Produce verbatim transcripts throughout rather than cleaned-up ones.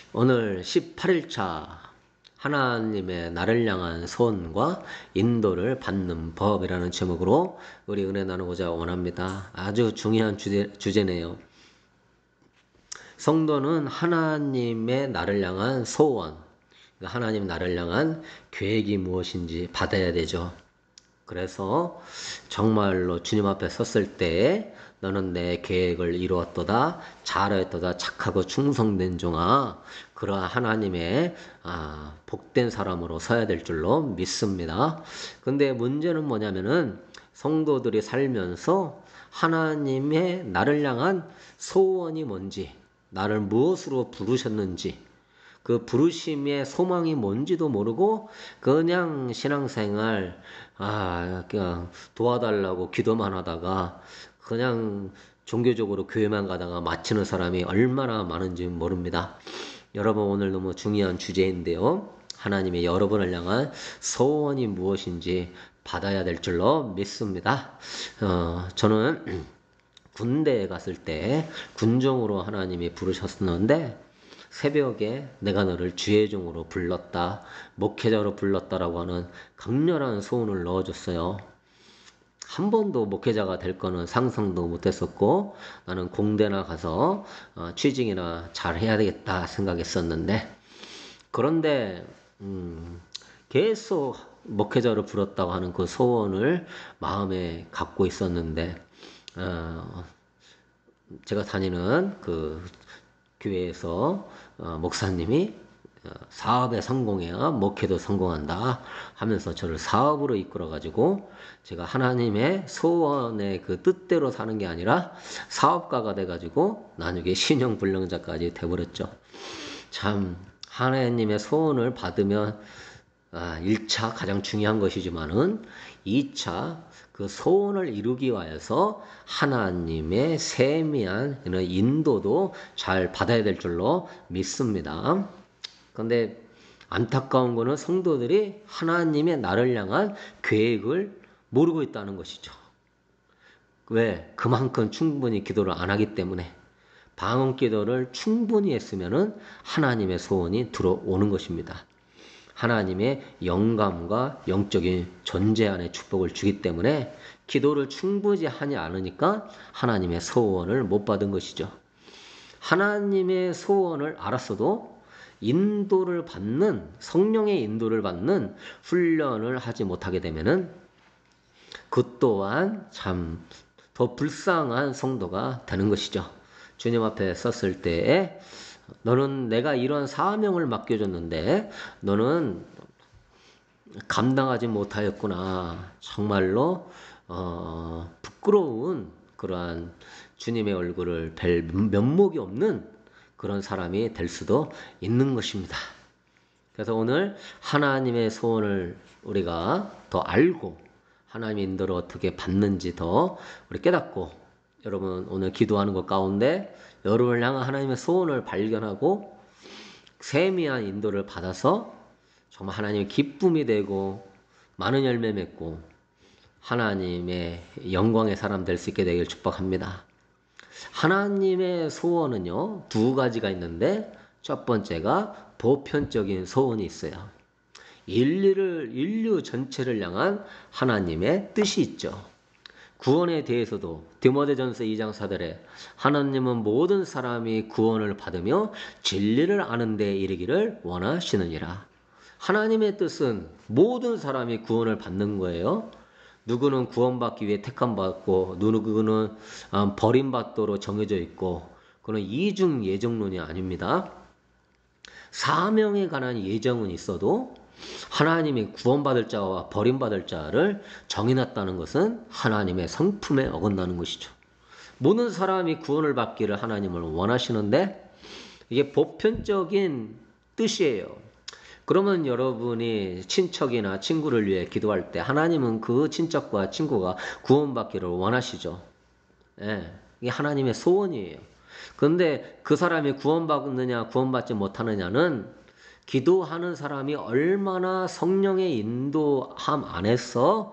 오늘 십팔 일차 하나님의 나를 향한 소원과 인도를 받는 법이라는 제목으로 우리 은혜 나누고자 원합니다. 아주 중요한 주제, 주제네요. 성도는 하나님의 나를 향한 소원, 하나님 나를 향한 계획이 무엇인지 받아야 되죠. 그래서 정말로 주님 앞에 섰을 때 너는 내 계획을 이루었도다 잘하였도다 착하고 충성된 종아, 그러한 하나님의 아, 복된 사람으로 서야 될 줄로 믿습니다. 근데 문제는 뭐냐면은 성도들이 살면서 하나님의 나를 향한 소원이 뭔지, 나를 무엇으로 부르셨는지, 그 부르심의 소망이 뭔지도 모르고 그냥 신앙생활 아 그냥 도와달라고 기도만 하다가 그냥 종교적으로 교회만 가다가 마치는 사람이 얼마나 많은지 모릅니다. 여러분, 오늘 너무 중요한 주제인데요. 하나님의 여러분을 향한 소원이 무엇인지 받아야 될 줄로 믿습니다. 어, 저는 군대에 갔을 때 군종으로 하나님이 부르셨었는데 새벽에 내가 너를 주의 종으로 불렀다, 목회자로 불렀다라고 하는 강렬한 소원을 넣어줬어요. 한 번도 목회자가 될 거는 상상도 못했었고 나는 공대나 가서 어, 취직이나 잘 해야 되겠다 생각했었는데, 그런데 음, 계속 목회자로 불렀다고 하는 그 소원을 마음에 갖고 있었는데 어, 제가 다니는 그 교회에서 어, 목사님이 어, 사업에 성공해야 목회도 성공한다 하면서 저를 사업으로 이끌어가지고 제가 하나님의 소원의 그 뜻대로 사는 게 아니라 사업가가 돼가지고 나중에 신용불량자까지 돼버렸죠. 참 하나님의 소원을 받으면 아, 일 차 가장 중요한 것이지만은 이 차 그 소원을 이루기 위해서 하나님의 세미한 인도도 잘 받아야 될 줄로 믿습니다. 그런데 안타까운 거는 성도들이 하나님의 나를 향한 계획을 모르고 있다는 것이죠. 왜? 그만큼 충분히 기도를 안 하기 때문에. 방언 기도를 충분히 했으면은 하나님의 소원이 들어오는 것입니다. 하나님의 영감과 영적인 존재 안에 축복을 주기 때문에 기도를 충분히 하지 않으니까 하나님의 소원을 못 받은 것이죠. 하나님의 소원을 알았어도 인도를 받는, 성령의 인도를 받는 훈련을 하지 못하게 되면은 그 또한 참 더 불쌍한 성도가 되는 것이죠. 주님 앞에 섰을 때에 너는 내가 이런 사명을 맡겨줬는데 너는 감당하지 못하였구나. 정말로 어, 부끄러운 그러한 주님의 얼굴을 뵐 면목이 없는 그런 사람이 될 수도 있는 것입니다. 그래서 오늘 하나님의 소원을 우리가 더 알고 하나님의 인도를 어떻게 받는지 더 우리 깨닫고, 여러분 오늘 기도하는 것 가운데 여러분을 향한 하나님의 소원을 발견하고 세미한 인도를 받아서 정말 하나님의 기쁨이 되고 많은 열매 맺고 하나님의 영광의 사람 될 수 있게 되길 축복합니다. 하나님의 소원은요 두 가지가 있는데, 첫 번째가 보편적인 소원이 있어요. 인류를, 인류 전체를 향한 하나님의 뜻이 있죠. 구원에 대해서도 디모데전서 이 장 사 절에 하나님은 모든 사람이 구원을 받으며 진리를 아는 데 이르기를 원하시느니라. 하나님의 뜻은 모든 사람이 구원을 받는 거예요. 누구는 구원받기 위해 택함받고 누구는 버림받도록 정해져 있고, 그건 이중 예정론이 아닙니다. 사명에 관한 예정은 있어도 하나님이 구원받을 자와 버림받을 자를 정해놨다는 것은 하나님의 성품에 어긋나는 것이죠. 모든 사람이 구원을 받기를 하나님을 원하시는데 이게 보편적인 뜻이에요. 그러면 여러분이 친척이나 친구를 위해 기도할 때 하나님은 그 친척과 친구가 구원받기를 원하시죠. 예, 이게 하나님의 소원이에요. 그런데 그 사람이 구원받느냐 구원받지 못하느냐는 기도하는 사람이 얼마나 성령의 인도함 안에서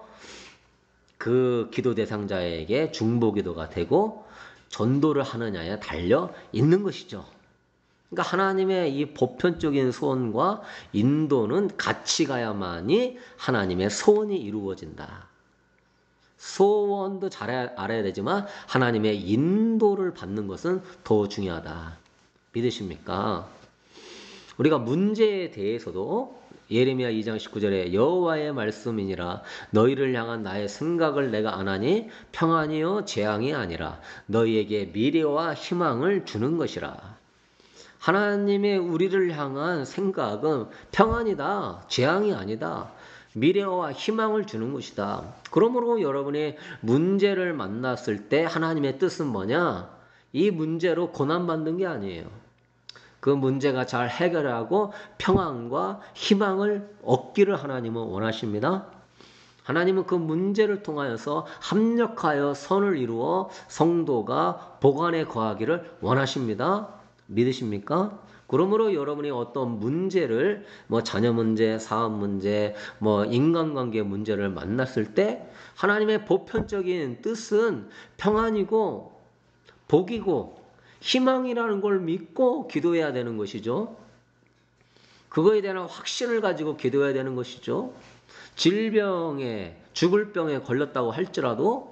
그 기도 대상자에게 중보기도가 되고 전도를 하느냐에 달려 있는 것이죠. 그러니까 하나님의 이 보편적인 소원과 인도는 같이 가야만이 하나님의 소원이 이루어진다. 소원도 잘 알아야 되지만 하나님의 인도를 받는 것은 더 중요하다. 믿으십니까? 우리가 문제에 대해서도 예레미야 이 장 십구 절에 여호와의 말씀이니라 너희를 향한 나의 생각을 내가 아나니 평안이요 재앙이 아니라 너희에게 미래와 희망을 주는 것이라. 하나님의 우리를 향한 생각은 평안이다, 재앙이 아니다, 미래와 희망을 주는 것이다. 그러므로 여러분이 문제를 만났을 때 하나님의 뜻은 뭐냐? 이 문제로 고난받는 게 아니에요. 그 문제가 잘 해결하고 평안과 희망을 얻기를 하나님은 원하십니다. 하나님은 그 문제를 통하여서 합력하여 선을 이루어 성도가 복안에 거하기를 원하십니다. 믿으십니까? 그러므로 여러분이 어떤 문제를 뭐 자녀 문제, 사업 문제, 뭐 인간관계 문제를 만났을 때 하나님의 보편적인 뜻은 평안이고 복이고 희망이라는 걸 믿고 기도해야 되는 것이죠. 그거에 대한 확신을 가지고 기도해야 되는 것이죠. 질병에 죽을 병에 걸렸다고 할지라도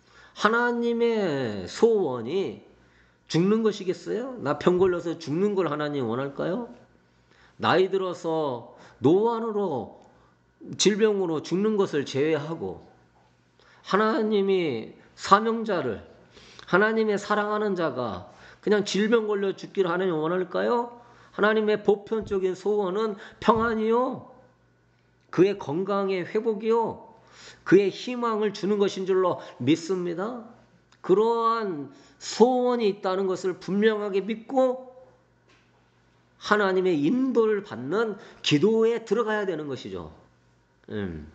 하나님의 소원이 죽는 것이겠어요? 나 병 걸려서 죽는 걸 하나님 원할까요? 나이 들어서 노안으로 질병으로 죽는 것을 제외하고 하나님이 사명자를 하나님의 사랑하는 자가 그냥 질병 걸려 죽기를 하나님 원할까요? 하나님의 보편적인 소원은 평안이요, 그의 건강의 회복이요, 그의 희망을 주는 것인 줄로 믿습니다. 그러한 소원이 있다는 것을 분명하게 믿고 하나님의 인도를 받는 기도에 들어가야 되는 것이죠. 음.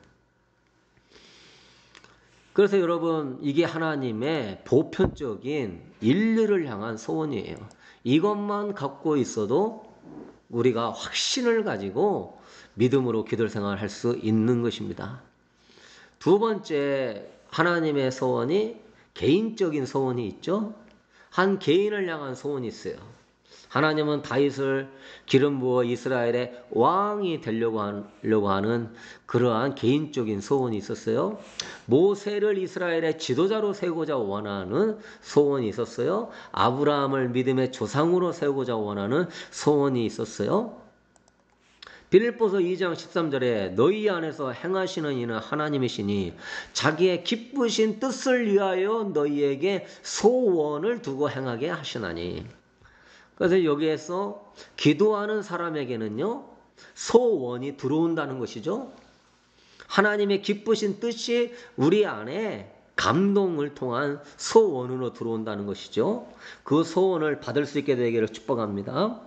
그래서 여러분, 이게 하나님의 보편적인 인류를 향한 소원이에요. 이것만 갖고 있어도 우리가 확신을 가지고 믿음으로 기도 생활을 할 수 있는 것입니다. 두 번째, 하나님의 소원이 개인적인 소원이 있죠. 한 개인을 향한 소원이 있어요. 하나님은 다윗을 기름 부어 이스라엘의 왕이 되려고 하려고 하는 그러한 개인적인 소원이 있었어요. 모세를 이스라엘의 지도자로 세우고자 원하는 소원이 있었어요. 아브라함을 믿음의 조상으로 세우고자 원하는 소원이 있었어요. 빌립보서 이 장 십삼 절에 너희 안에서 행하시는 이는 하나님이시니 자기의 기쁘신 뜻을 위하여 너희에게 소원을 두고 행하게 하시나니. 그래서 여기에서 기도하는 사람에게는요, 소원이 들어온다는 것이죠. 하나님의 기쁘신 뜻이 우리 안에 감동을 통한 소원으로 들어온다는 것이죠. 그 소원을 받을 수 있게 되기를 축복합니다.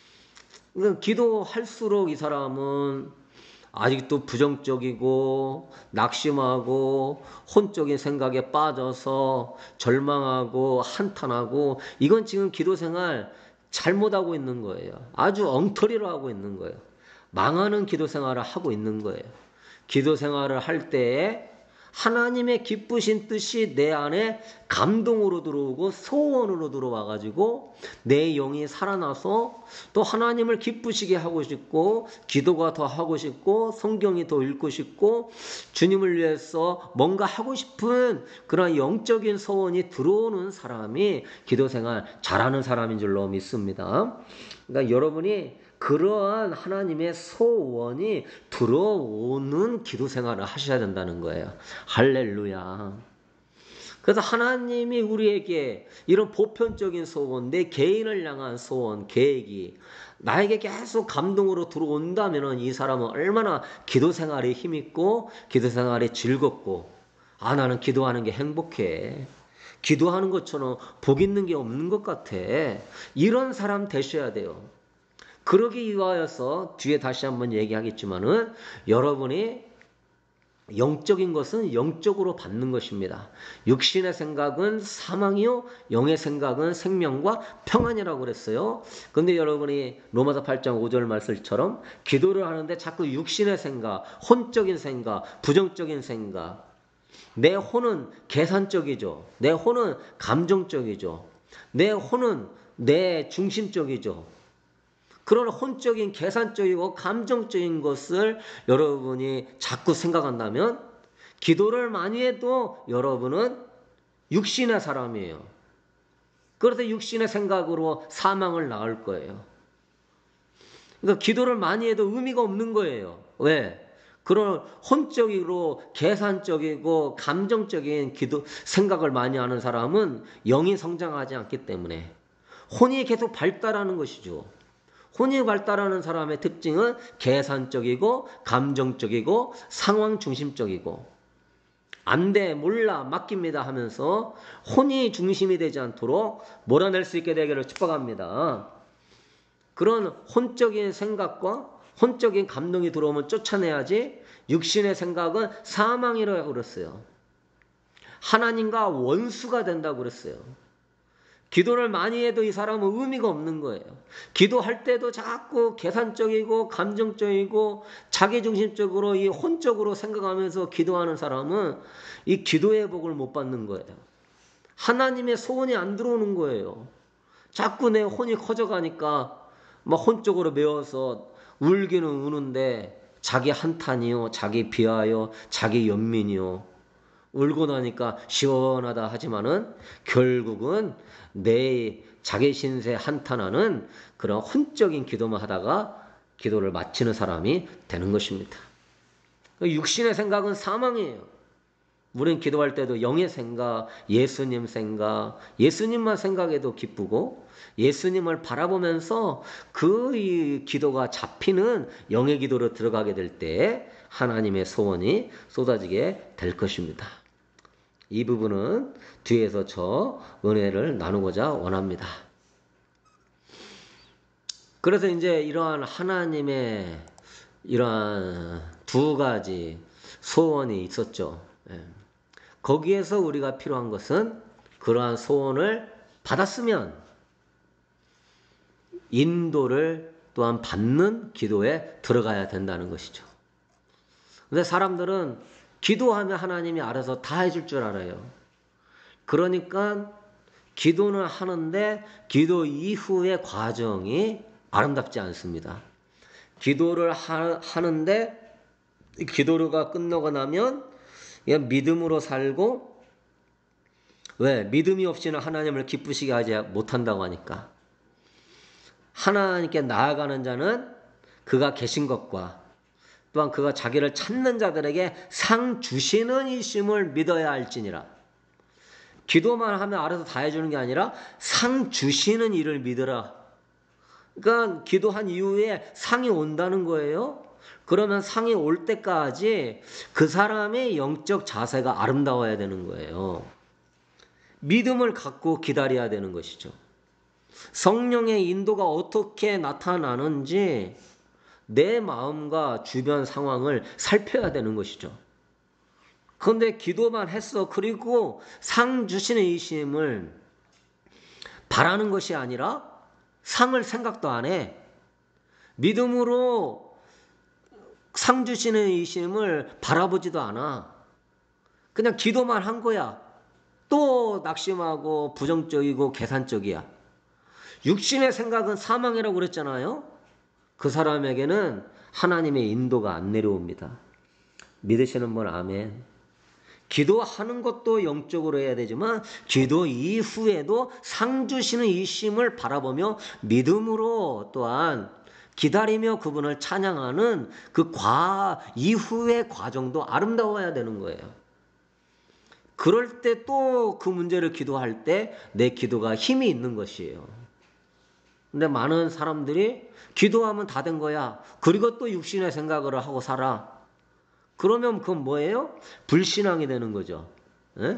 기도할수록 이 사람은 아직도 부정적이고 낙심하고 혼적인 생각에 빠져서 절망하고 한탄하고, 이건 지금 기도 생활 잘못하고 있는 거예요. 아주 엉터리로 하고 있는 거예요. 망하는 기도 생활을 하고 있는 거예요. 기도 생활을 할 때에 하나님의 기쁘신 뜻이 내 안에 감동으로 들어오고 소원으로 들어와가지고 내 영이 살아나서 또 하나님을 기쁘시게 하고 싶고 기도가 더 하고 싶고 성경이 더 읽고 싶고 주님을 위해서 뭔가 하고 싶은 그런 영적인 소원이 들어오는 사람이 기도생활 잘하는 사람인 줄로 믿습니다. 그러니까 여러분이 그러한 하나님의 소원이 들어오는 기도 생활을 하셔야 된다는 거예요. 할렐루야. 그래서 하나님이 우리에게 이런 보편적인 소원, 내 개인을 향한 소원, 계획이 나에게 계속 감동으로 들어온다면 이 사람은 얼마나 기도 생활에 힘있고 기도 생활에 즐겁고, 아 나는 기도하는 게 행복해, 기도하는 것처럼 복 있는 게 없는 것 같아, 이런 사람 되셔야 돼요. 그러기 위하여서 뒤에 다시 한번 얘기하겠지만은 여러분이 영적인 것은 영적으로 받는 것입니다. 육신의 생각은 사망이요 영의 생각은 생명과 평안이라고 그랬어요. 근데 여러분이 로마서 팔 장 오 절 말씀처럼 기도를 하는데 자꾸 육신의 생각, 혼적인 생각, 부정적인 생각, 내 혼은 계산적이죠. 내 혼은 감정적이죠. 내 혼은 내 중심적이죠. 그런 혼적인 계산적이고 감정적인 것을 여러분이 자꾸 생각한다면 기도를 많이 해도 여러분은 육신의 사람이에요. 그래서 육신의 생각으로 사망을 낳을 거예요. 그러니까 기도를 많이 해도 의미가 없는 거예요. 왜? 그런 혼적이고 계산적이고 감정적인 기도 생각을 많이 하는 사람은 영이 성장하지 않기 때문에 혼이 계속 발달하는 것이죠. 혼이 발달하는 사람의 특징은 계산적이고 감정적이고 상황 중심적이고 안 돼, 몰라, 맡깁니다 하면서 혼이 중심이 되지 않도록 몰아낼 수 있게 되기를 축복합니다. 그런 혼적인 생각과 혼적인 감동이 들어오면 쫓아내야지 육신의 생각은 사망이라고 그랬어요. 하나님과 원수가 된다고 그랬어요. 기도를 많이 해도 이 사람은 의미가 없는 거예요. 기도할 때도 자꾸 계산적이고 감정적이고 자기중심적으로 이 혼적으로 생각하면서 기도하는 사람은 이 기도의 복을 못 받는 거예요. 하나님의 소원이 안 들어오는 거예요. 자꾸 내 혼이 커져가니까 막 혼적으로 메워서 울기는 우는데 자기 한탄이요, 자기 비하요, 자기 연민이요. 울고 나니까 시원하다 하지만은 결국은 내 자기 신세 한탄하는 그런 혼적인 기도만 하다가 기도를 마치는 사람이 되는 것입니다. 육신의 생각은 사망이에요. 우린 기도할 때도 영의 생각, 예수님 생각, 예수님만 생각해도 기쁘고 예수님을 바라보면서 그 이 기도가 잡히는 영의 기도로 들어가게 될 때 하나님의 소원이 쏟아지게 될 것입니다. 이 부분은 뒤에서 저 은혜를 나누고자 원합니다. 그래서 이제 이러한 하나님의 이러한 두 가지 소원이 있었죠. 거기에서 우리가 필요한 것은 그러한 소원을 받았으면 인도를 또한 받는 기도에 들어가야 된다는 것이죠. 근데 사람들은 기도하면 하나님이 알아서 다 해줄 줄 알아요. 그러니까 기도는 하는데 기도 이후의 과정이 아름답지 않습니다. 기도를 하, 하는데 기도가 끝나고 나면 그냥 믿음으로 살고 왜? 믿음이 없이는 하나님을 기쁘시게 하지 못한다고 하니까 하나님께 나아가는 자는 그가 계신 것과 또한 그가 자기를 찾는 자들에게 상 주시는 이심을 믿어야 할지니라. 기도만 하면 알아서 다 해주는 게 아니라 상 주시는 이를 믿으라. 그러니까 기도한 이후에 상이 온다는 거예요. 그러면 상이 올 때까지 그 사람의 영적 자세가 아름다워야 되는 거예요. 믿음을 갖고 기다려야 되는 것이죠. 성령의 인도가 어떻게 나타나는지 내 마음과 주변 상황을 살펴야 되는 것이죠. 그런데 기도만 했어. 그리고 상 주시는 이심을 바라는 것이 아니라 상을 생각도 안 해. 믿음으로 상 주시는 이심을 바라보지도 않아. 그냥 기도만 한 거야. 또 낙심하고 부정적이고 계산적이야. 육신의 생각은 사망이라고 그랬잖아요. 그 사람에게는 하나님의 인도가 안 내려옵니다. 믿으시는 분 아멘. 기도하는 것도 영적으로 해야 되지만 기도 이후에도 상 주시는 이심을 바라보며 믿음으로 또한 기다리며 그분을 찬양하는 그 과 이후의 과정도 아름다워야 되는 거예요. 그럴 때 또 그 문제를 기도할 때 내 기도가 힘이 있는 것이에요. 근데 많은 사람들이 기도하면 다 된 거야. 그리고 또 육신의 생각을 하고 살아. 그러면 그건 뭐예요? 불신앙이 되는 거죠. 에?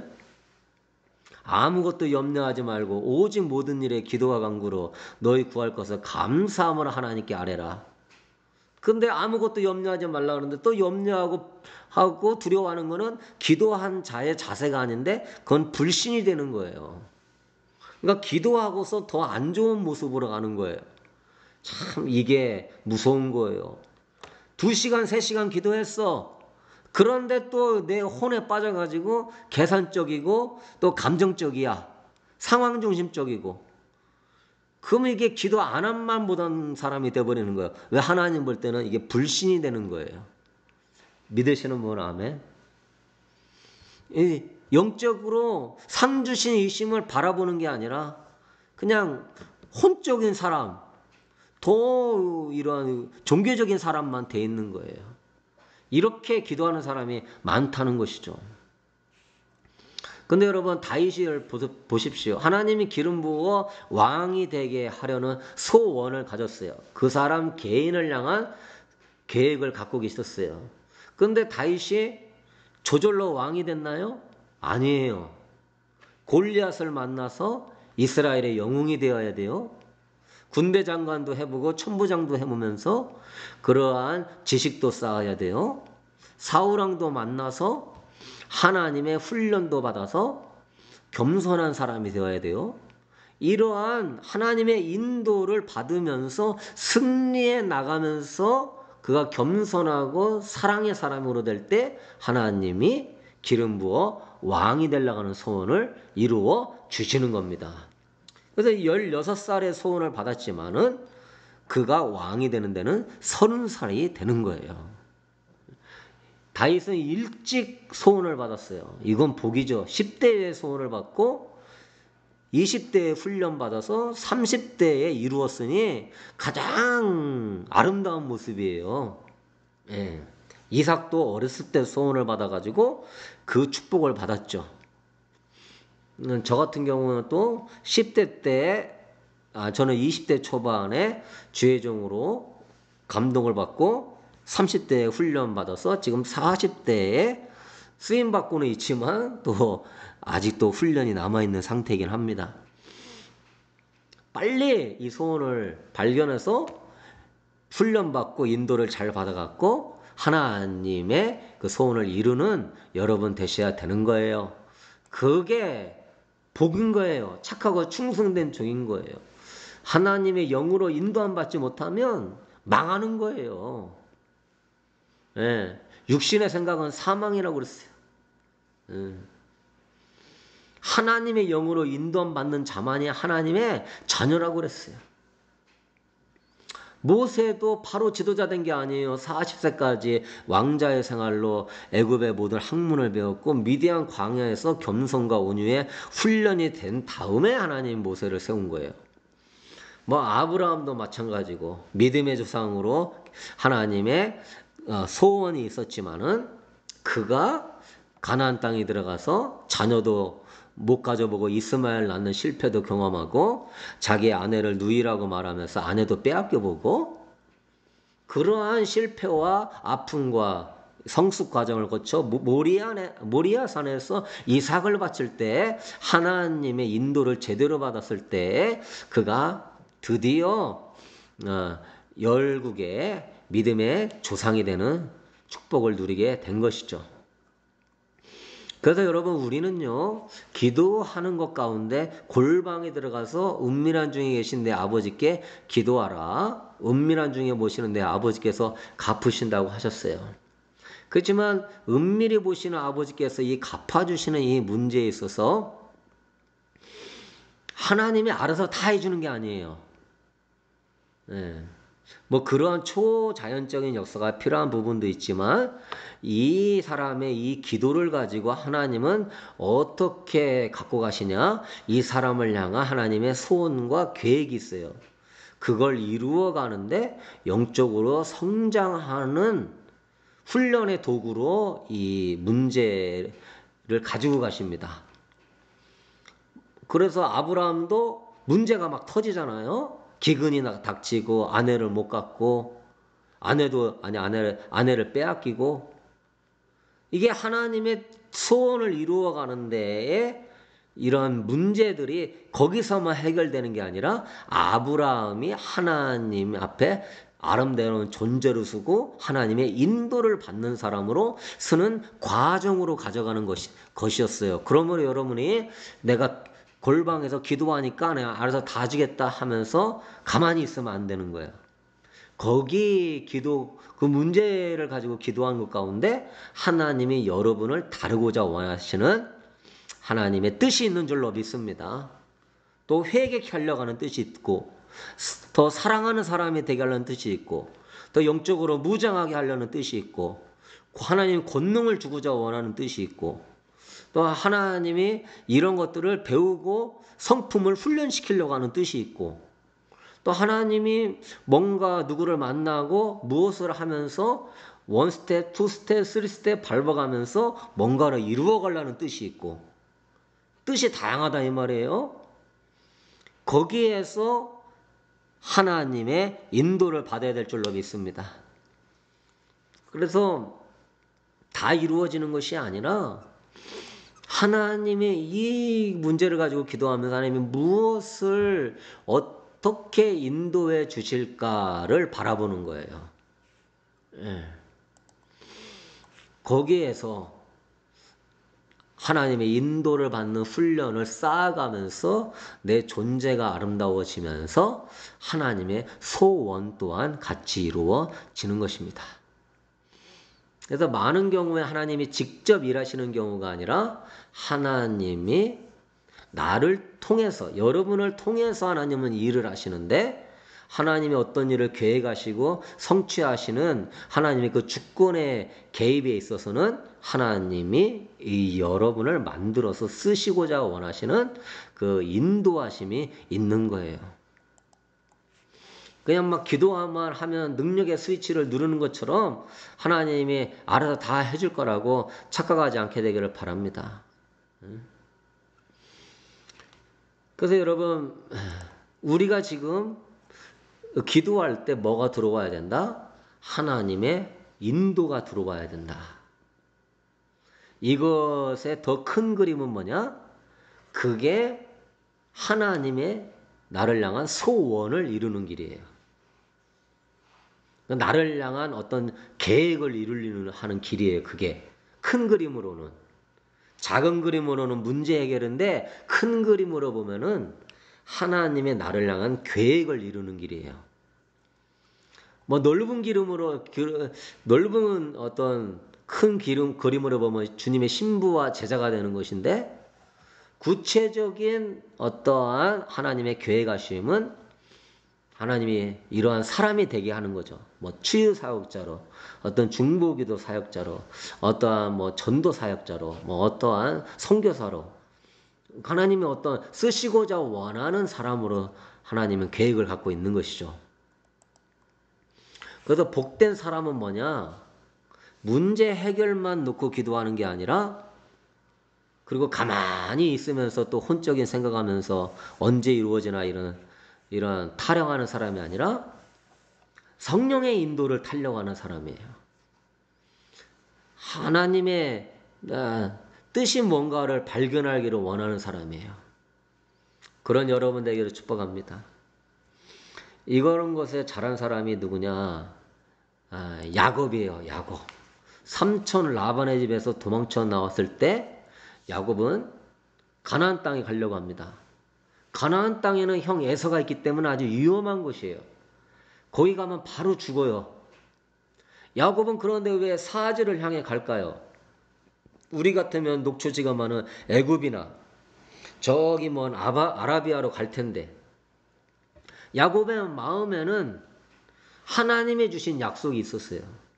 아무것도 염려하지 말고 오직 모든 일에 기도와 간구로 너희 구할 것을 감사함으로 하나님께 아뢰라. 근데 아무것도 염려하지 말라 그러는데 또 염려하고 하고 두려워하는 거는 기도한 자의 자세가 아닌데 그건 불신이 되는 거예요. 그러니까 기도하고서 더 안 좋은 모습으로 가는 거예요. 참 이게 무서운 거예요. 두 시간, 세 시간 기도했어. 그런데 또 내 혼에 빠져가지고 계산적이고 또 감정적이야. 상황 중심적이고. 그러면 이게 기도 안 한 만 보던 사람이 돼버리는 거예요. 왜? 하나님 볼 때는 이게 불신이 되는 거예요. 믿으시는 분 아멘. 이 영적으로 상 주신 이심을 바라보는 게 아니라 그냥 혼적인 사람, 더 이런 종교적인 사람만 돼 있는 거예요. 이렇게 기도하는 사람이 많다는 것이죠. 근데 여러분 다윗을 보십시오. 하나님이 기름 부어 왕이 되게 하려는 소원을 가졌어요. 그 사람 개인을 향한 계획을 갖고 계셨어요. 근데 다윗이 저절로 왕이 됐나요? 아니에요. 골리앗을 만나서 이스라엘의 영웅이 되어야 돼요. 군대 장관도 해보고 천부장도 해보면서 그러한 지식도 쌓아야 돼요. 사울왕도 만나서 하나님의 훈련도 받아서 겸손한 사람이 되어야 돼요. 이러한 하나님의 인도를 받으면서 승리해 나가면서 그가 겸손하고 사랑의 사람으로 될 때 하나님이 기름 부어 왕이 되려고 하는 소원을 이루어 주시는 겁니다. 그래서 열여섯 살의 소원을 받았지만은 그가 왕이 되는 데는 서른 살이 되는 거예요. 다윗은 일찍 소원을 받았어요. 이건 복이죠. 십 대에 소원을 받고 이십 대에 훈련 받아서 삼십 대에 이루었으니 가장 아름다운 모습이에요. 예. 이삭도 어렸을 때 소원을 받아가지고 그 축복을 받았죠. 저 같은 경우는 또 십 대 때, 아, 저는 이십 대 초반에 주의 종으로 감동을 받고 삼십 대에 훈련 받아서 지금 사십 대에 쓰임 받고는 있지만 또 아직도 훈련이 남아있는 상태이긴 합니다. 빨리 이 소원을 발견해서 훈련받고 인도를 잘 받아갖고 하나님의 그 소원을 이루는 여러분 되셔야 되는 거예요. 그게 복인 거예요. 착하고 충성된 종인 거예요. 하나님의 영으로 인도함 받지 못하면 망하는 거예요. 예, 육신의 생각은 사망이라고 그랬어요. 예. 하나님의 영으로 인도함 받는 자만이 하나님의 자녀라고 그랬어요. 모세도 바로 지도자 된 게 아니에요. 사십 세까지 왕자의 생활로 애굽의 모든 학문을 배웠고 미디안 광야에서 겸손과 온유에 훈련이 된 다음에 하나님 모세를 세운 거예요. 뭐 아브라함도 마찬가지고 믿음의 조상으로 하나님의 소원이 있었지만은 그가 가나안 땅에 들어가서 자녀도 못 가져보고 이스마엘 낳는 실패도 경험하고 자기 아내를 누이라고 말하면서 아내도 빼앗겨보고 그러한 실패와 아픔과 성숙 과정을 거쳐 모리아네, 모리아 산에서 이삭을 바칠 때 하나님의 인도를 제대로 받았을 때 그가 드디어 어, 열국의 믿음의 조상이 되는 축복을 누리게 된 것이죠. 그래서 여러분 우리는요 기도하는 것 가운데 골방에 들어가서 은밀한 중에 계신 내 아버지께 기도하라. 은밀한 중에 모시는 내 아버지께서 갚으신다고 하셨어요. 그렇지만 은밀히 보시는 아버지께서 이 갚아주시는 이 문제에 있어서 하나님이 알아서 다 해주는 게 아니에요. 네. 뭐 그러한 초자연적인 역사가 필요한 부분도 있지만 이 사람의 이 기도를 가지고 하나님은 어떻게 갖고 가시냐? 이 사람을 향한 하나님의 소원과 계획이 있어요. 그걸 이루어 가는데 영적으로 성장하는 훈련의 도구로 이 문제를 가지고 가십니다. 그래서 아브라함도 문제가 막 터지잖아요. 기근이 닥치고 아내를 못 갖고 아내도 아니 아내를 아내를 빼앗기고 이게 하나님의 소원을 이루어 가는 데에 이런 문제들이 거기서만 해결되는 게 아니라 아브라함이 하나님 앞에 아름다운 존재로 쓰고 하나님의 인도를 받는 사람으로 쓰는 과정으로 가져가는 것이, 것이었어요. 그러므로 여러분이 내가 골방에서 기도하니까 내가 알아서 다 주겠다 하면서 가만히 있으면 안 되는 거예요. 거기 기도, 그 문제를 가지고 기도하는 것 가운데 하나님이 여러분을 다루고자 원하시는 하나님의 뜻이 있는 줄로 믿습니다. 또 회개케 하려고 하는 뜻이 있고, 더 사랑하는 사람이 되게 하려는 뜻이 있고, 더 영적으로 무장하게 하려는 뜻이 있고, 하나님 권능을 주고자 원하는 뜻이 있고, 또 하나님이 이런 것들을 배우고 성품을 훈련시키려고 하는 뜻이 있고, 또 하나님이 뭔가 누구를 만나고 무엇을 하면서 원 스텝, 투 스텝, 쓰리 스텝 밟아가면서 뭔가를 이루어가려는 뜻이 있고, 뜻이 다양하다 이 말이에요. 거기에서 하나님의 인도를 받아야 될 줄로 믿습니다. 그래서 다 이루어지는 것이 아니라 하나님의 이 문제를 가지고 기도하면서 하나님이 무엇을 어떻게 인도해 주실까를 바라보는 거예요. 예. 거기에서 하나님의 인도를 받는 훈련을 쌓아가면서 내 존재가 아름다워지면서 하나님의 소원 또한 같이 이루어지는 것입니다. 그래서 많은 경우에 하나님이 직접 일하시는 경우가 아니라 하나님이 나를 통해서, 여러분을 통해서 하나님은 일을 하시는데, 하나님이 어떤 일을 계획하시고 성취하시는 하나님의 그 주권의 개입에 있어서는 하나님이 이 여러분을 만들어서 쓰시고자 원하시는 그 인도하심이 있는 거예요. 그냥 막 기도만 하면 능력의 스위치를 누르는 것처럼 하나님이 알아서 다 해줄 거라고 착각하지 않게 되기를 바랍니다. 그래서 여러분, 우리가 지금 기도할 때 뭐가 들어와야 된다? 하나님의 인도가 들어와야 된다. 이것의 더 큰 그림은 뭐냐? 그게 하나님의 나를 향한 소원을 이루는 길이에요. 나를 향한 어떤 계획을 이루려는 하는 길이에요. 그게 큰 그림으로는. 작은 그림으로는 문제 해결인데 큰 그림으로 보면은 하나님의 나를 향한 계획을 이루는 길이에요. 뭐 넓은 기름으로 넓은 어떤 큰 기름 그림으로 보면 주님의 신부와 제자가 되는 것인데, 구체적인 어떠한 하나님의 계획하심은 하나님이 이러한 사람이 되게 하는 거죠. 뭐 치유 사역자로, 어떤 중보기도 사역자로, 어떠한 뭐 전도 사역자로, 뭐 어떠한 선교사로, 하나님이 어떤 쓰시고자 원하는 사람으로 하나님은 계획을 갖고 있는 것이죠. 그래서 복된 사람은 뭐냐? 문제 해결만 놓고 기도하는 게 아니라, 그리고 가만히 있으면서 또 혼적인 생각하면서 언제 이루어지나 이런 이런 타령하는 사람이 아니라 성령의 인도를 타려고 사람이에요. 하나님의 뜻이 뭔가를 발견하기를 원하는 사람이에요. 그런 여러분 되기를 축복합니다. 이런 것에 잘한 사람이 누구냐? 아, 야곱이에요. 야곱. 삼촌 라반의 집에서 도망쳐 나왔을 때 야곱은 가나안 땅에 가려고 합니다. 가나안 땅에는 형 에서가 있기 때문에 아주 위험한 곳이에요. 거기 가면 바로 죽어요. 야곱은 그런데 왜 사지를 향해 갈까요? 우리 같으면 녹초지가 많은 애굽이나 저기 먼 아바, 아라비아로 갈 텐데, 야곱의 마음에는 하나님이 주신 약속이 있었어요.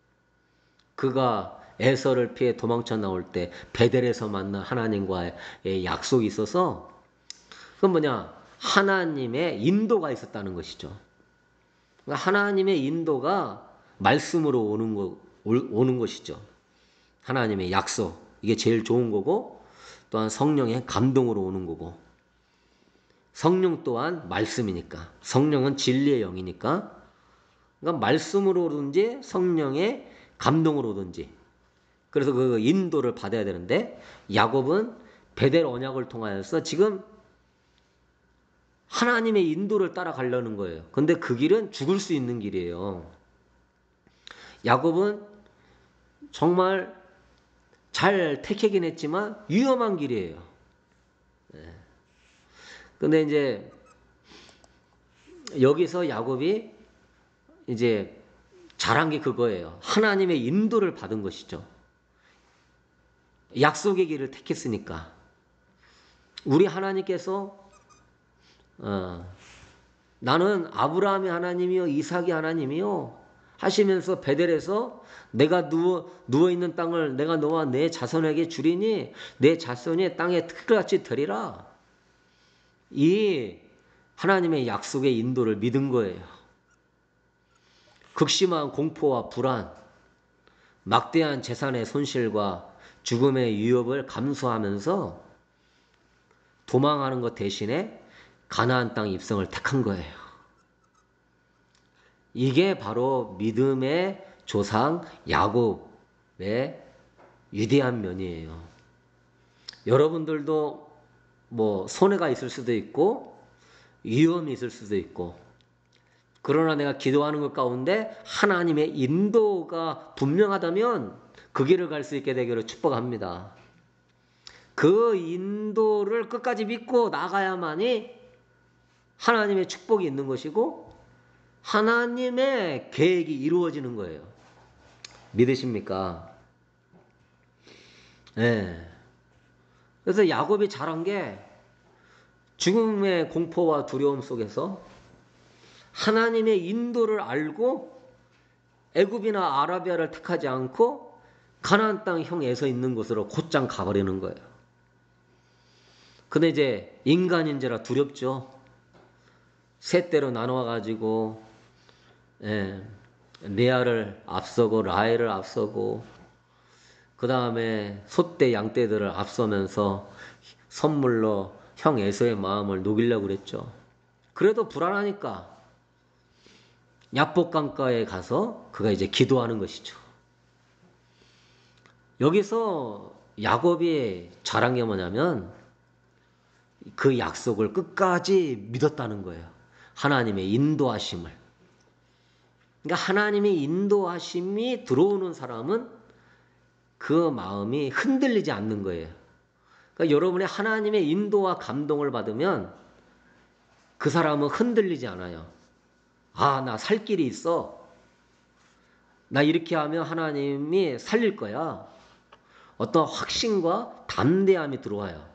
그가 에서를 피해 도망쳐 나올 때 베델에서 만난 하나님과의 약속이 있어서, 그건 뭐냐? 하나님의 인도가 있었다는 것이죠. 그러니까 하나님의 인도가 말씀으로 오는 거, 오는 것이죠. 하나님의 약속, 이게 제일 좋은 거고, 또한 성령의 감동으로 오는 거고, 성령 또한 말씀이니까, 성령은 진리의 영이니까, 그러니까 말씀으로 오든지 성령의 감동으로 오든지, 그래서 그 인도를 받아야 되는데, 야곱은 베델 언약을 통하여서 지금 하나님의 인도를 따라가려는 거예요. 근데 그 길은 죽을 수 있는 길이에요. 야곱은 정말 잘 택하긴 했지만 위험한 길이에요. 네. 근데 이제 여기서 야곱이 이제 잘한 게 그거예요. 하나님의 인도를 받은 것이죠. 약속의 길을 택했으니까. 우리 하나님께서 어, 나는 아브라함의 하나님이요 이삭의 하나님이요 하시면서 베델에서 내가 누워, 누워있는 땅을 내가 너와 내 자손에게 주리니 내 자손이 땅에 특같이 되리라. 이 하나님의 약속의 인도를 믿은 거예요. 극심한 공포와 불안, 막대한 재산의 손실과 죽음의 위협을 감수하면서 도망하는 것 대신에 가나안 땅 입성을 택한 거예요. 이게 바로 믿음의 조상 야곱의 위대한 면이에요. 여러분들도 뭐 손해가 있을 수도 있고 위험이 있을 수도 있고, 그러나 내가 기도하는 것 가운데 하나님의 인도가 분명하다면 그 길을 갈 수 있게 되기를 축복합니다. 그 인도를 끝까지 믿고 나가야만이 하나님의 축복이 있는 것이고 하나님의 계획이 이루어지는 거예요. 믿으십니까? 네. 그래서 야곱이 잘한 게 죽음의 공포와 두려움 속에서 하나님의 인도를 알고 애굽이나 아라비아를 택하지 않고 가나안 땅 형 에서 있는 곳으로 곧장 가버리는 거예요. 근데 이제 인간인지라 두렵죠. 셋대로 나눠가지고 예, 레아를 앞서고 라헬을 앞서고 그 다음에 소떼 양떼들을 앞서면서 선물로 형 에서의 마음을 녹이려고 그랬죠. 그래도 불안하니까 야복강가에 가서 그가 이제 기도하는 것이죠. 여기서 야곱이 잘한 게 뭐냐면 그 약속을 끝까지 믿었다는 거예요. 하나님의 인도하심을. 그러니까 하나님의 인도하심이 들어오는 사람은 그 마음이 흔들리지 않는 거예요. 그러니까 여러분의 하나님의 인도와 감동을 받으면 그 사람은 흔들리지 않아요. 아, 나 살 길이 있어. 나 이렇게 하면 하나님이 살릴 거야. 어떤 확신과 담대함이 들어와요.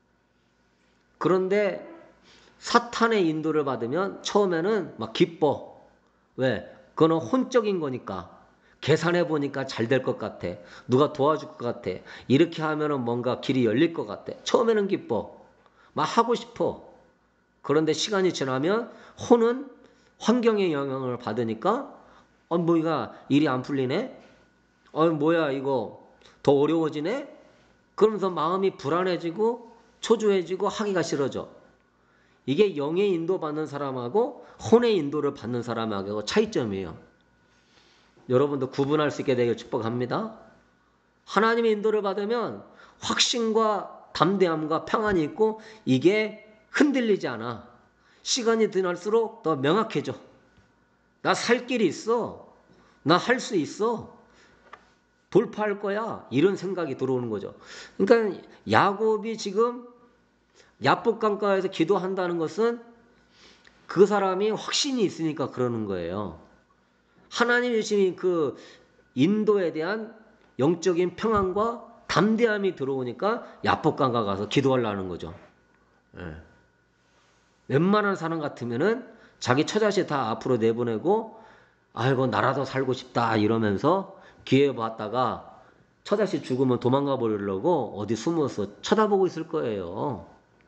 그런데 사탄의 인도를 받으면 처음에는 막 기뻐. 왜? 그거는 혼적인 거니까. 계산해 보니까 잘 될 것 같아. 누가 도와줄 것 같아. 이렇게 하면은 뭔가 길이 열릴 것 같아. 처음에는 기뻐. 막 하고 싶어. 그런데 시간이 지나면 혼은 환경의 영향을 받으니까 어 뭐가 일이 안 풀리네. 어 뭐야 이거 더 어려워지네. 그러면서 마음이 불안해지고 초조해지고 하기가 싫어져. 이게 영의 인도 받는 사람하고 혼의 인도를 받는 사람하고 차이점이에요. 여러분도 구분할 수 있게 되길 축복합니다. 하나님의 인도를 받으면 확신과 담대함과 평안이 있고 이게 흔들리지 않아. 시간이 지날수록 더 명확해져. 나 살 길이 있어. 나 할 수 있어. 돌파할 거야. 이런 생각이 들어오는 거죠. 그러니까 야곱이 지금 야복강가에서 기도한다는 것은 그 사람이 확신이 있으니까 그러는 거예요. 하나님이 주신 그 인도에 대한 영적인 평안과 담대함이 들어오니까 야복강가 가서 기도하려는 거죠. 네. 웬만한 사람 같으면은 자기 처자식 다 앞으로 내보내고 아이고 나라도 살고 싶다 이러면서 기회 봤다가 처자식 죽으면 도망가 버리려고 어디 숨어서 쳐다보고 있을 거예요.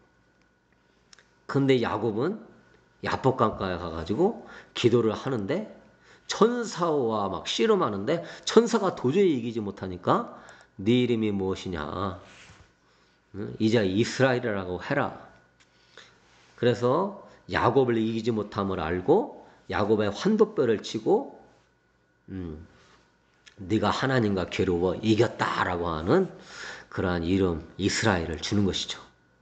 근데 야곱은 야복강가에 가가지고 기도를 하는데 천사와 막 씨름하는데 천사가 도저히 이기지 못하니까 네 이름이 무엇이냐. 이제 이스라엘이라고 해라. 그래서 야곱을 이기지 못함을 알고 야곱의 환도뼈를 치고 음, 네가 하나님과 괴로워 이겼다라고 하는 그러한 이름 이스라엘을 주는 것이죠.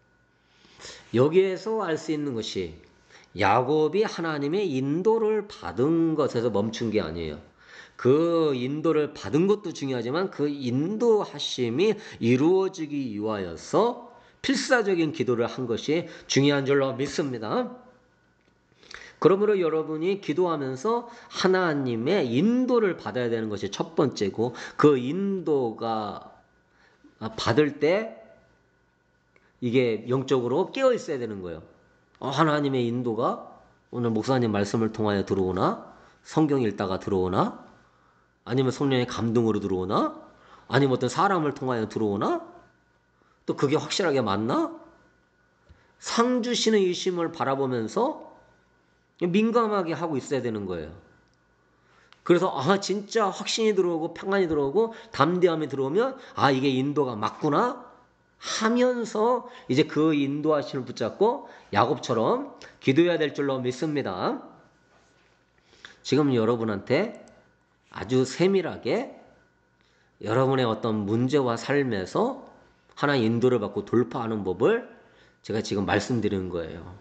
여기에서 알 수 있는 것이 야곱이 하나님의 인도를 받은 것에서 멈춘 게 아니에요. 그 인도를 받은 것도 중요하지만 그 인도하심이 이루어지기 위하여서 필사적인 기도를 한 것이 중요한 줄로 믿습니다. 그러므로 여러분이 기도하면서 하나님의 인도를 받아야 되는 것이 첫 번째고 그 인도가 받을 때 이게 영적으로 깨어 있어야 되는 거예요. 어, 하나님의 인도가 오늘 목사님 말씀을 통하여 들어오나? 성경 읽다가 들어오나? 아니면 성령의 감동으로 들어오나? 아니면 어떤 사람을 통하여 들어오나? 또 그게 확실하게 맞나? 상 주시는 이심을 바라보면서 민감하게 하고 있어야 되는 거예요. 그래서 아 진짜 확신이 들어오고 평안이 들어오고 담대함이 들어오면 아 이게 인도가 맞구나 하면서 이제 그 인도하심을 붙잡고 야곱처럼 기도해야 될 줄로 믿습니다. 지금 여러분한테 아주 세밀하게 여러분의 어떤 문제와 삶에서 하나의 인도를 받고 돌파하는 법을 제가 지금 말씀드리는 거예요.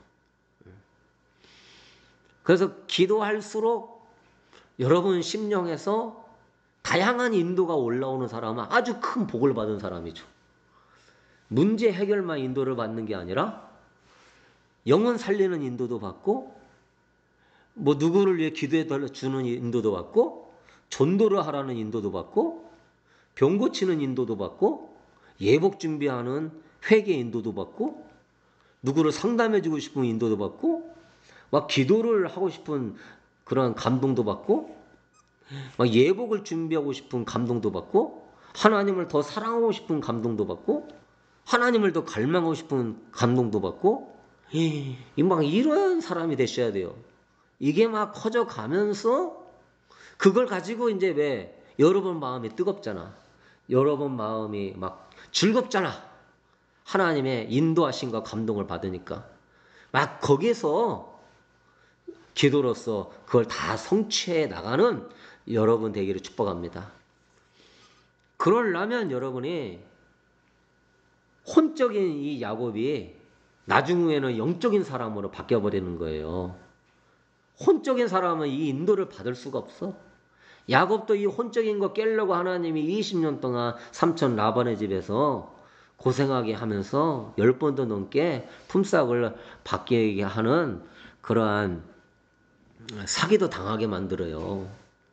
그래서 기도할수록 여러분 심령에서 다양한 인도가 올라오는 사람은 아주 큰 복을 받은 사람이죠. 문제 해결만 인도를 받는 게 아니라 영혼 살리는 인도도 받고 뭐 누구를 위해 기도해 주는 인도도 받고 전도를 하라는 인도도 받고 병 고치는 인도도 받고 예복 준비하는 회개 인도도 받고 누구를 상담해 주고 싶은 인도도 받고 막 기도를 하고 싶은 그런 감동도 받고 막 예복을 준비하고 싶은 감동도 받고 하나님을 더 사랑하고 싶은 감동도 받고 하나님을 더 갈망하고 싶은 감동도 받고 막 이런 사람이 되셔야 돼요. 이게 막 커져가면서 그걸 가지고 이제 왜 여러분 마음이 뜨겁잖아. 여러분 마음이 막 즐겁잖아. 하나님의 인도하심과 감동을 받으니까 막 거기서 기도로서 그걸 다 성취해 나가는 여러분 되기를 축복합니다. 그러려면 여러분이 혼적인 이 야곱이 나중에는 영적인 사람으로 바뀌어버리는 거예요. 혼적인 사람은 이 인도를 받을 수가 없어. 야곱도 이 혼적인 거 깨려고 하나님이 이십 년 동안 삼촌 라반의 집에서 고생하게 하면서 열 번도 넘게 품삯을 받게 하는 그러한 사기도 당하게 만들어요.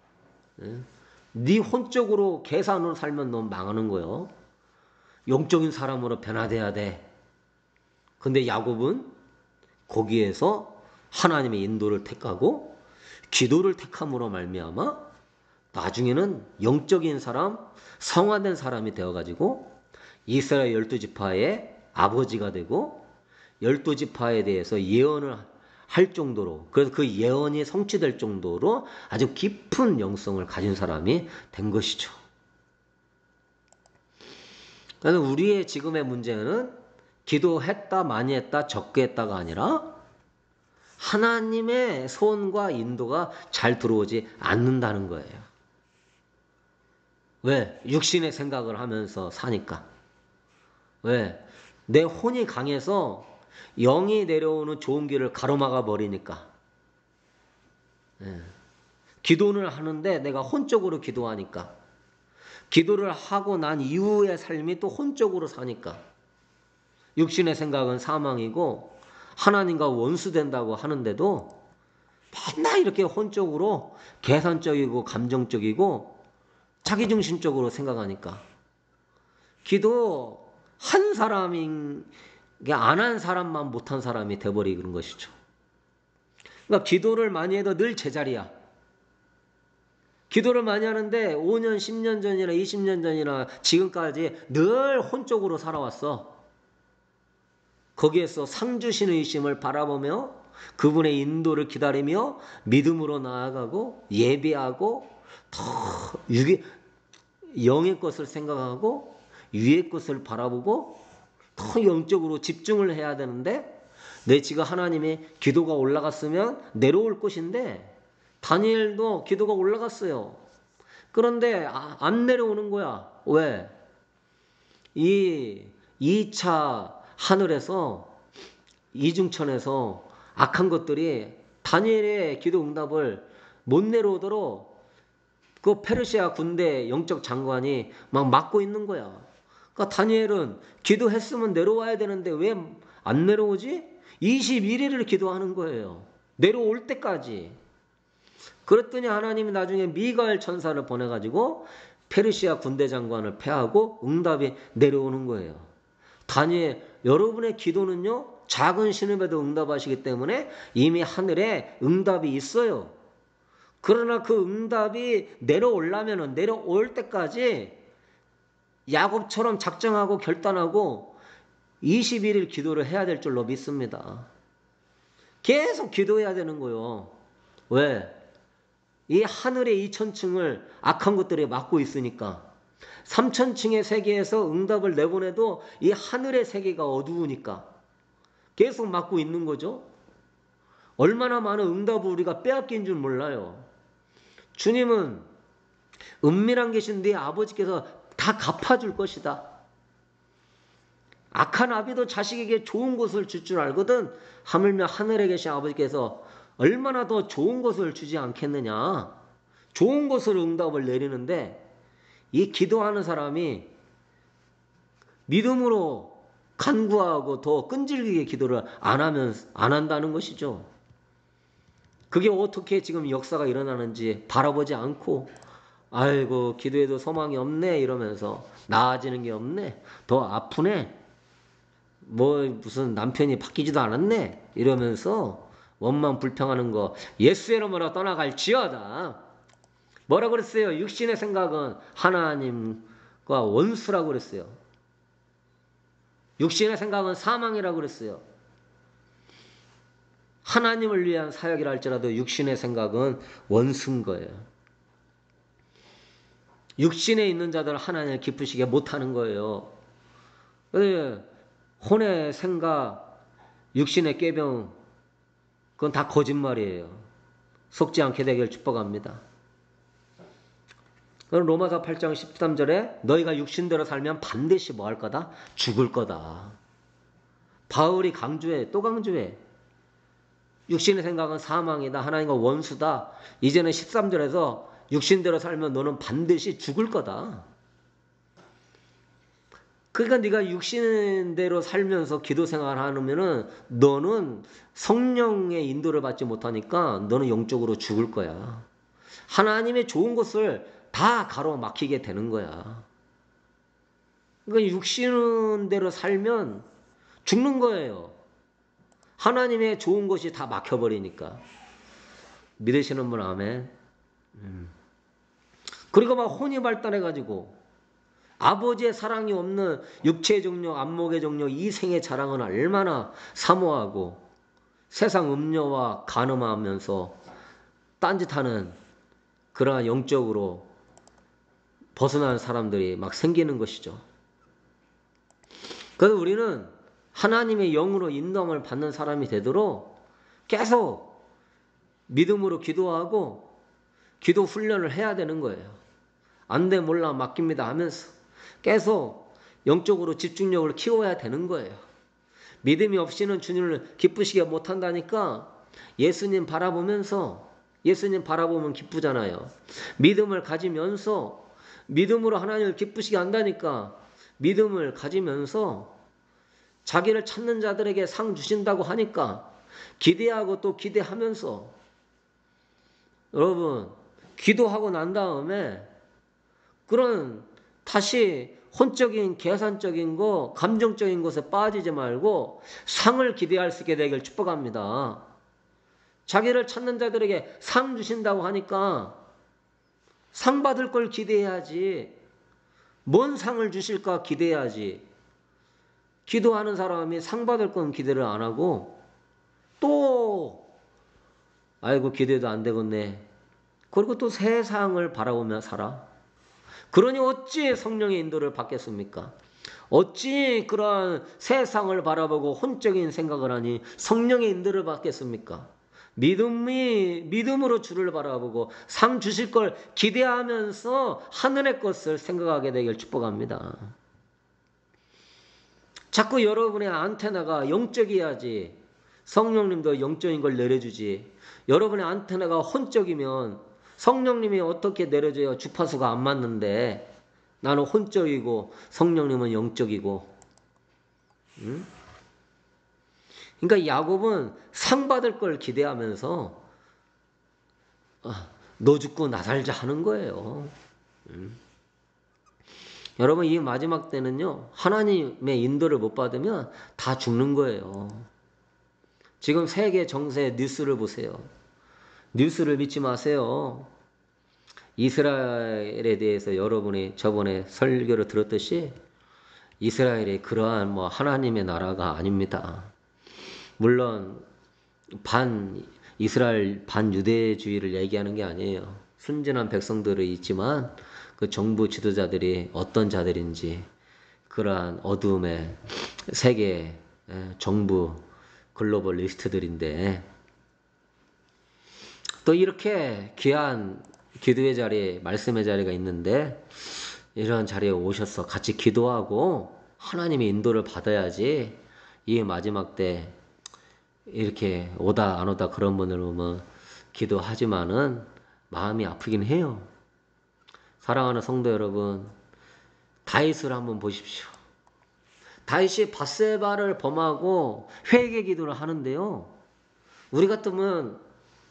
네 혼적으로 계산으로 살면 너 망하는 거예요. 영적인 사람으로 변화돼야 돼. 근데 야곱은 거기에서 하나님의 인도를 택하고 기도를 택함으로 말미암아 나중에는 영적인 사람, 성화된 사람이 되어가지고 이스라엘 열두 지파의 아버지가 되고 열두 지파에 대해서 예언을 할 정도로, 그래서 그 예언이 성취될 정도로 아주 깊은 영성을 가진 사람이 된 것이죠. 그래서 우리의 지금의 문제는 기도했다, 많이 했다, 적게 했다가 아니라 하나님의 소원과 인도가 잘 들어오지 않는다는 거예요. 왜? 육신의 생각을 하면서 사니까. 왜? 내 혼이 강해서 영이 내려오는 좋은 길을 가로막아 버리니까. 예. 기도를 하는데 내가 혼적으로 기도하니까. 기도를 하고 난 이후의 삶이 또 혼적으로 사니까. 육신의 생각은 사망이고 하나님과 원수된다고 하는데도 맨날 이렇게 혼적으로 계산적이고 감정적이고 자기중심적으로 생각하니까 기도 한 사람인 안 한 사람만 못한 사람이 돼버리는 것이죠. 그러니까 기도를 많이 해도 늘 제자리야. 기도를 많이 하는데 오 년, 십 년 전이나 이십 년 전이나 지금까지 늘 혼적으로 살아왔어. 거기에서 상 주시는 이심을 바라보며 그분의 인도를 기다리며 믿음으로 나아가고 예비하고 더 유기, 영의 것을 생각하고 위의 것을 바라보고 더 영적으로 집중을 해야 되는데 내 지가 하나님의 기도가 올라갔으면 내려올 것인데 다니엘도 기도가 올라갔어요. 그런데 안 내려오는 거야. 왜? 이 이 차 하늘에서 이중천에서 악한 것들이 다니엘의 기도 응답을 못 내려오도록 그 페르시아 군대 영적 장관이 막 막고 있는 거야. 그러니까 다니엘은 기도했으면 내려와야 되는데 왜 안 내려오지? 이십일 일을 기도하는 거예요. 내려올 때까지. 그랬더니 하나님이 나중에 미가엘 천사를 보내가지고 페르시아 군대 장관을 패하고 응답이 내려오는 거예요. 다니엘, 여러분의 기도는요 작은 신음에도 응답하시기 때문에 이미 하늘에 응답이 있어요. 그러나 그 응답이 내려오려면 내려올 때까지 야곱처럼 작정하고 결단하고 이십일 일 기도를 해야 될 줄로 믿습니다. 계속 기도해야 되는 거예요. 왜? 이 하늘의 이천층을 악한 것들이 막고 있으니까. 삼천층의 세계에서 응답을 내보내도 이 하늘의 세계가 어두우니까 계속 막고 있는 거죠. 얼마나 많은 응답을 우리가 빼앗긴 줄 몰라요. 주님은 은밀한 계신 네 아버지께서 다 갚아줄 것이다. 악한 아비도 자식에게 좋은 것을 줄 줄 알거든 하물며 하늘에 계신 아버지께서 얼마나 더 좋은 것을 주지 않겠느냐. 좋은 것으로 응답을 내리는데 이 기도하는 사람이 믿음으로 간구하고 더 끈질기게 기도를 안 하면 안 한다는 것이죠. 그게 어떻게 지금 역사가 일어나는지 바라보지 않고 아이고 기도해도 소망이 없네 이러면서 나아지는 게 없네, 더 아프네, 뭐 무슨 남편이 바뀌지도 않았네 이러면서 원망 불평하는 거 예수의 이름으로 떠나갈지어다. 뭐라 그랬어요? 육신의 생각은 하나님과 원수라고 그랬어요. 육신의 생각은 사망이라고 그랬어요. 하나님을 위한 사역이라 할지라도 육신의 생각은 원수인 거예요. 육신에 있는 자들은 하나님을 기쁘시게 못하는 거예요. 혼의 생각, 육신의 꾀병, 그건 다 거짓말이에요. 속지 않게 되길 축복합니다. 로마서 팔 장 십삼 절에 너희가 육신대로 살면 반드시 뭐 할 거다? 죽을 거다. 바울이 강조해, 또 강조해. 육신의 생각은 사망이다. 하나님과 원수다. 이제는 십삼 절에서 육신대로 살면 너는 반드시 죽을 거다. 그러니까 네가 육신대로 살면서 기도 생활을 하면은 너는 성령의 인도를 받지 못하니까 너는 영적으로 죽을 거야. 하나님의 좋은 것을 다 가로막히게 되는 거야. 그러니까 육신대로 살면 죽는 거예요. 하나님의 좋은 것이 다 막혀버리니까. 믿으시는 분 아멘. 음. 그리고 막 혼이 발달해가지고 아버지의 사랑이 없는 육체의 정욕, 안목의 정욕, 이 생의 자랑은 얼마나 사모하고 세상 음료와 간음하면서 딴짓하는 그러한 영적으로 벗어나는 사람들이 막 생기는 것이죠. 그래서 우리는 하나님의 영으로 인도함을 받는 사람이 되도록 계속 믿음으로 기도하고 기도 훈련을 해야 되는 거예요. 안 돼 몰라 맡깁니다 하면서 계속 영적으로 집중력을 키워야 되는 거예요. 믿음이 없이는 주님을 기쁘시게 못한다니까 예수님 바라보면서, 예수님 바라보면 기쁘잖아요. 믿음을 가지면서 믿음으로 하나님을 기쁘시게 한다니까 믿음을 가지면서 자기를 찾는 자들에게 상 주신다고 하니까 기대하고 또 기대하면서 여러분 기도하고 난 다음에 그런 다시 혼적인 계산적인 거 감정적인 것에 빠지지 말고 상을 기대할 수 있게 되길 축복합니다. 자기를 찾는 자들에게 상 주신다고 하니까 상 받을 걸 기대해야지. 뭔 상을 주실까 기대해야지. 기도하는 사람이 상 받을 건 기대를 안 하고 또 아이고 기대도 안 되겠네. 그리고 또 세상을 바라보며 살아. 그러니 어찌 성령의 인도를 받겠습니까? 어찌 그러한 세상을 바라보고 혼적인 생각을 하니 성령의 인도를 받겠습니까? 믿음이, 믿음으로 주를 바라보고 상 주실 걸 기대하면서 하늘의 것을 생각하게 되길 축복합니다. 자꾸 여러분의 안테나가 영적이어야지 성령님도 영적인 걸 내려주지. 여러분의 안테나가 혼적이면 성령님이 어떻게 내려줘요? 주파수가 안 맞는데 나는 혼적이고 성령님은 영적이고. 응? 그러니까 야곱은 상 받을 걸 기대하면서 너 죽고 나 살자 하는 거예요. 응? 여러분 이 마지막 때는요 하나님의 인도를 못 받으면 다 죽는 거예요. 지금 세계 정세 뉴스를 보세요. 뉴스를 믿지 마세요. 이스라엘에 대해서 여러분이 저번에 설교를 들었듯이 이스라엘이 그러한 뭐 하나님의 나라가 아닙니다. 물론 반 이스라엘 반 유대주의를 얘기하는 게 아니에요. 순진한 백성들이 있지만 그 정부 지도자들이 어떤 자들인지 그러한 어둠의 세계 정부 글로벌 리스트들인데 또 이렇게 귀한 기도의 자리, 말씀의 자리가 있는데 이런 자리에 오셔서 같이 기도하고 하나님의 인도를 받아야지 이 마지막 때 이렇게 오다 안 오다 그런 분을 보면 기도하지만은 마음이 아프긴 해요. 사랑하는 성도 여러분, 다윗을 한번 보십시오. 다윗이 밧세바를 범하고 회개 기도를 하는데요. 우리 같으면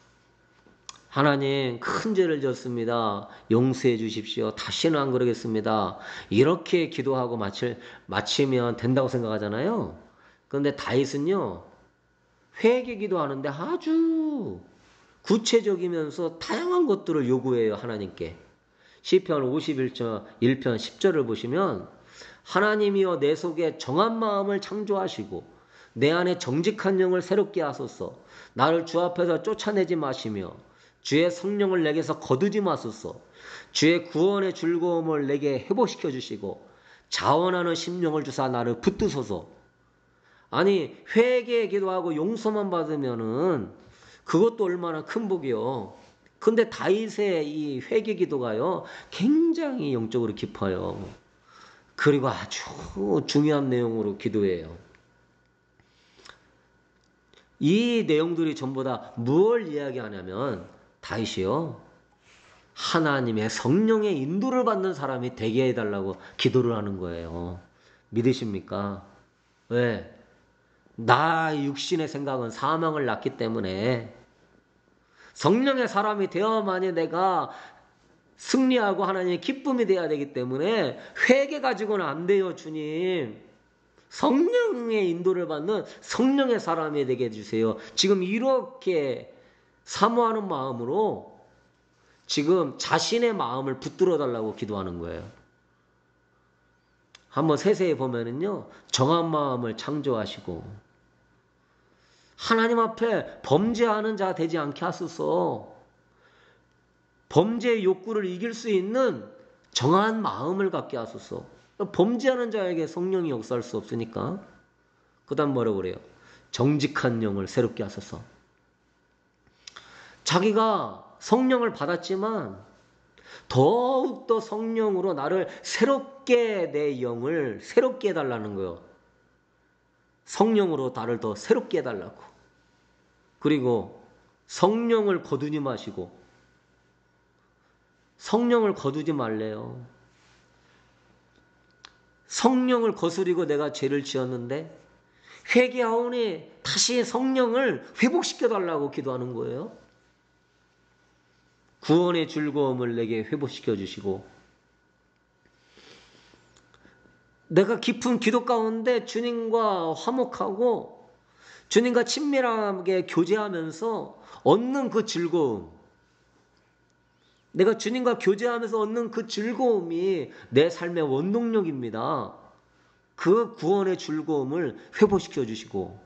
하나님 큰 죄를 졌습니다. 용서해 주십시오. 다시는 안 그러겠습니다. 이렇게 기도하고 마칠, 마치면 된다고 생각하잖아요. 그런데 다윗은요. 회개 기도하는데 아주 구체적이면서 다양한 것들을 요구해요. 하나님께. 시편 오십일 편 일 편 십 절을 보시면 하나님이여 내 속에 정한 마음을 창조하시고 내 안에 정직한 영을 새롭게 하소서. 나를 주 앞에서 쫓아내지 마시며 주의 성령을 내게서 거두지 마소서. 주의 구원의 즐거움을 내게 회복시켜 주시고 자원하는 심령을 주사 나를 붙드소서. 아니 회개 기도하고 용서만 받으면은 그것도 얼마나 큰 복이요. 근데 다윗의 이 회개 기도가요 굉장히 영적으로 깊어요. 그리고 아주 중요한 내용으로 기도해요. 이 내용들이 전부 다 무엇을 이야기하냐면 다윗이요 하나님의 성령의 인도를 받는 사람이 되게 해달라고 기도를 하는 거예요. 믿으십니까? 왜? 나 육신의 생각은 사망을 낳기 때문에 성령의 사람이 되어야만이 내가 승리하고 하나님의 기쁨이 되어야 되기 때문에 회개 가지고는 안 돼요. 주님 성령의 인도를 받는 성령의 사람이 되게 해주세요. 지금 이렇게 사모하는 마음으로 지금 자신의 마음을 붙들어 달라고 기도하는 거예요. 한번 세세히 보면은요 정한 마음을 창조하시고 하나님 앞에 범죄하는 자 되지 않게 하소서. 범죄의 욕구를 이길 수 있는 정한 마음을 갖게 하소서. 범죄하는 자에게 성령이 역사할 수 없으니까. 그 다음 뭐라고 그래요? 정직한 영을 새롭게 하소서. 자기가 성령을 받았지만 더욱더 성령으로 나를 새롭게 내 영을 새롭게 해달라는 거예요. 성령으로 나를 더 새롭게 해달라고. 그리고 성령을 거두지 마시고 성령을 거두지 말래요. 성령을 거스리고 내가 죄를 지었는데 회개하오니 다시 성령을 회복시켜달라고 기도하는 거예요. 구원의 즐거움을 내게 회복시켜 주시고 내가 깊은 기도 가운데 주님과 화목하고 주님과 친밀하게 교제하면서 얻는 그 즐거움, 내가 주님과 교제하면서 얻는 그 즐거움이 내 삶의 원동력입니다. 그 구원의 즐거움을 회복시켜 주시고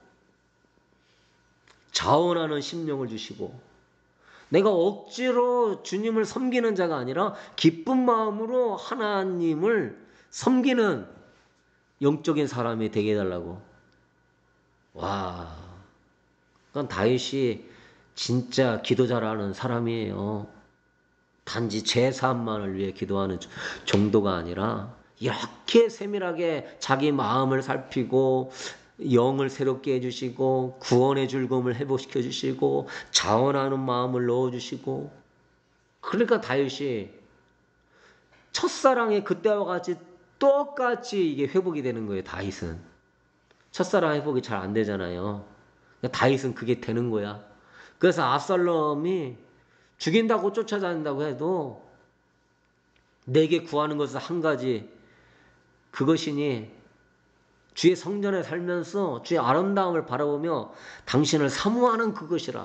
자원하는 심령을 주시고 내가 억지로 주님을 섬기는 자가 아니라 기쁜 마음으로 하나님을 섬기는 영적인 사람이 되게 해달라고. 와, 그건 다윗이 진짜 기도 잘하는 사람이에요. 단지 제사함만을 위해 기도하는 정도가 아니라 이렇게 세밀하게 자기 마음을 살피고 영을 새롭게 해주시고 구원의 즐거움을 회복시켜 주시고 자원하는 마음을 넣어주시고. 그러니까 다윗이 첫사랑의 그때와 같이 똑같이 이게 회복이 되는 거예요. 다윗은 첫사랑 회복이 잘 안 되잖아요. 그러니까 다윗은 그게 되는 거야. 그래서 압살롬이 죽인다고 쫓아다닌다고 해도 내게 구하는 것은 한 가지, 그것이니 주의 성전에 살면서 주의 아름다움을 바라보며 당신을 사모하는 그것이라.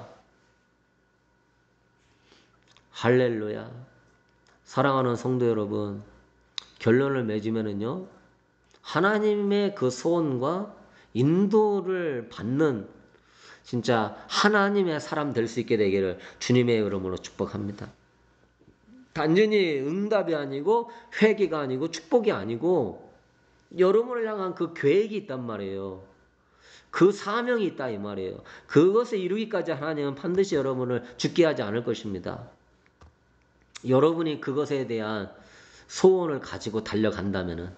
할렐루야. 사랑하는 성도 여러분, 결론을 맺으면은요, 하나님의 그 소원과 인도를 받는 진짜 하나님의 사람 될 수 있게 되기를 주님의 이름으로 축복합니다. 단순히 응답이 아니고 회개가 아니고 축복이 아니고 여러분을 향한 그 계획이 있단 말이에요. 그 사명이 있다 이 말이에요. 그것을 이루기까지 하나님은 반드시 여러분을 죽게 하지 않을 것입니다. 여러분이 그것에 대한 소원을 가지고 달려간다면은,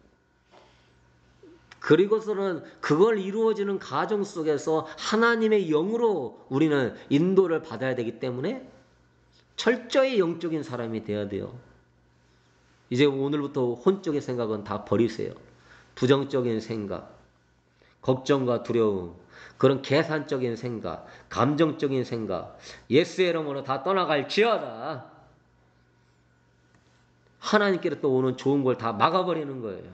그리고서는 그걸 이루어지는 과정 속에서 하나님의 영으로 우리는 인도를 받아야 되기 때문에 철저히 영적인 사람이 되어야 돼요. 이제 오늘부터 혼적인 생각은 다 버리세요. 부정적인 생각, 걱정과 두려움, 그런 계산적인 생각, 감정적인 생각, 예수의 이름으로 다 떠나갈지어다. 하나님께로 또 오는 좋은 걸 다 막아버리는 거예요.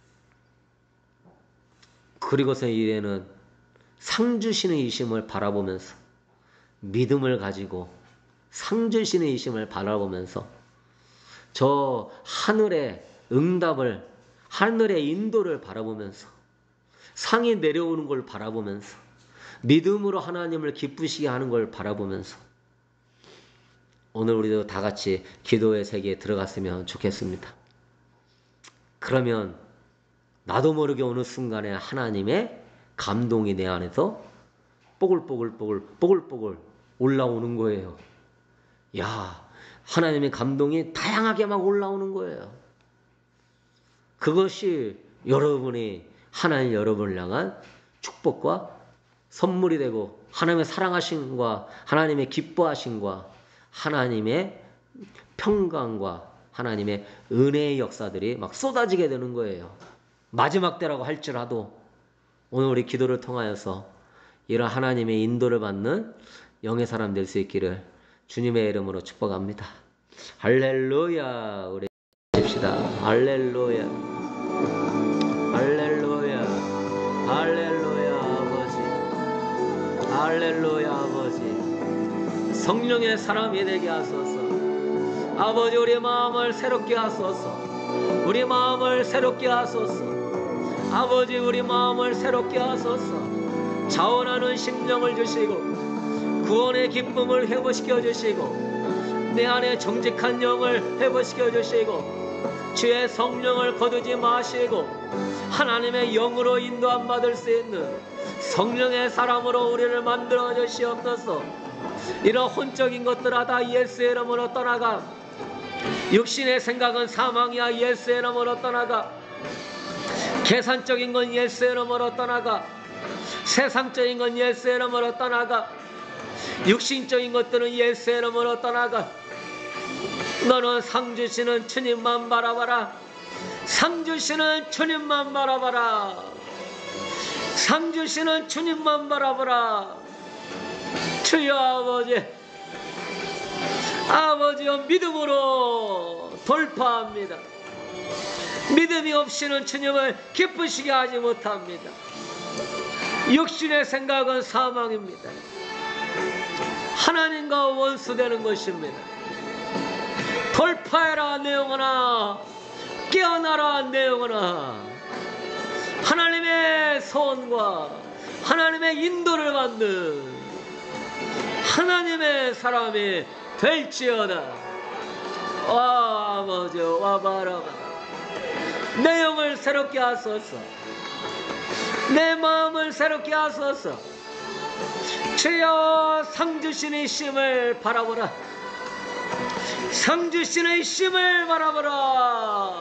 그리고서 이제는 상 주시는 이심을 바라보면서, 믿음을 가지고 상 주시는 이심을 바라보면서 저 하늘의 응답을, 하늘의 인도를 바라보면서, 상이 내려오는 걸 바라보면서, 믿음으로 하나님을 기쁘시게 하는 걸 바라보면서 오늘 우리도 다 같이 기도의 세계에 들어갔으면 좋겠습니다. 그러면 나도 모르게 어느 순간에 하나님의 감동이 내 안에서 뽀글뽀글뽀글 뽀글뽀글 올라오는 거예요. 야, 하나님의 감동이 다양하게 막 올라오는 거예요. 그것이 여러분이 하나님 여러분을 향한 축복과 선물이 되고, 하나님의 사랑하심과 하나님의 기뻐하심과 하나님의 평강과 하나님의 은혜의 역사들이 막 쏟아지게 되는 거예요. 마지막 때라고 할지라도 오늘 우리 기도를 통하여서 이런 하나님의 인도를 받는 영의 사람 될 수 있기를 주님의 이름으로 축복합니다. 할렐루야. 우리 합시다. 할렐루야. 할렐루야. 할렐루야 아버지. 할렐루야 아버지. 성령의 사람이 되게 하소서. 아버지, 우리 마음을 새롭게 하소서. 우리 마음을 새롭게 하소서. 아버지, 우리 마음을 새롭게 하소서. 자원하는 심령을 주시고 구원의 기쁨을 회복시켜 주시고 내 안에 정직한 영을 회복시켜 주시고 주의 성령을 거두지 마시고 하나님의 영으로 인도함 받을 수 있는 성령의 사람으로 우리를 만들어 주시옵소서. 이런 혼적인 것들아 다 예수의 이름으로 떠나가. 육신의 생각은 사망이야. 예수의 이름으로 떠나가. 계산적인 건 예수의 이름으로 떠나가. 세상적인 건 예수의 이름으로 떠나가. 육신적인 것들은 예수의 이름으로 떠나가. 너는 상 주시는 주님만 바라봐라. 상 주시는 주님만 바라봐라. 상 주시는 주님만 바라봐라. 주여 아버지, 아버지여, 믿음으로 돌파합니다. 믿음이 없이는 주님을 기쁘시게 하지 못합니다. 육신의 생각은 사망입니다. 하나님과 원수되는 것입니다. 돌파해라 내 영혼아. 깨어나라 내 영혼아. 하나님의 소원과 하나님의 인도를 받는 하나님의 사람이 될지어다. 와 아버지, 와바라바. 내 영을 새롭게 하소서. 내 마음을 새롭게 하소서. 주여, 상 주시는 심을 바라보라. 상 주시는 심을 바라보라.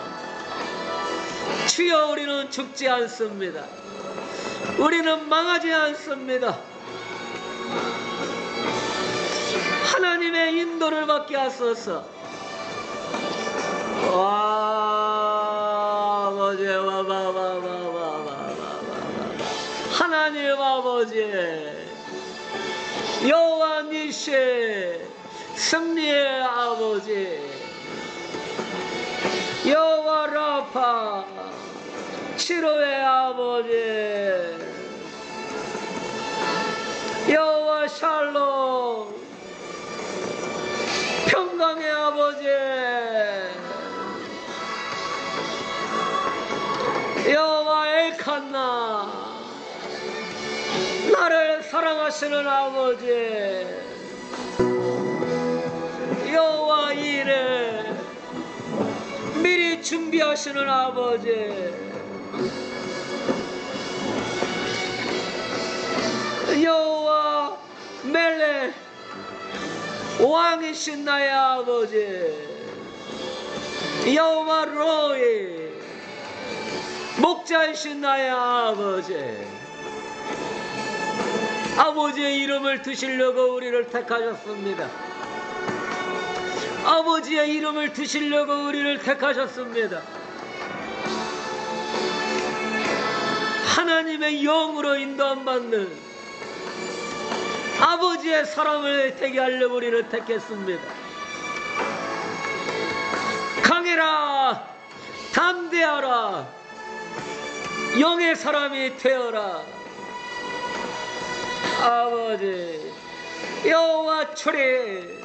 주여, 우리는 죽지 않습니다. 우리는 망하지 않습니다. 하나님의 인도를 받게 하소서. 와 아버지, 와바바바바바바바. 하나님 아버지, 여호와 니시, 승리의 아버지, 여호와 라파, 치료의 아버지, 여호와 샬롬, 평강의 아버지, 여호와 엘칸나, 나를 사랑하시는 아버지, 여호와 이레, 미리 준비하시는 아버지, 여호와 멜레, 왕이신 나의 아버지, 여호와 로이, 목자이신 나의 아버지, 아버지의 이름을 두시려고 우리를 택하셨습니다. 아버지의 이름을 두시려고 우리를 택하셨습니다. 하나님의 영으로 인도함받는 아버지의 사랑을 되게 하려고 우리를 택했습니다. 강해라, 담대하라, 영의 사람이 되어라. 아버지, 여호와 출이,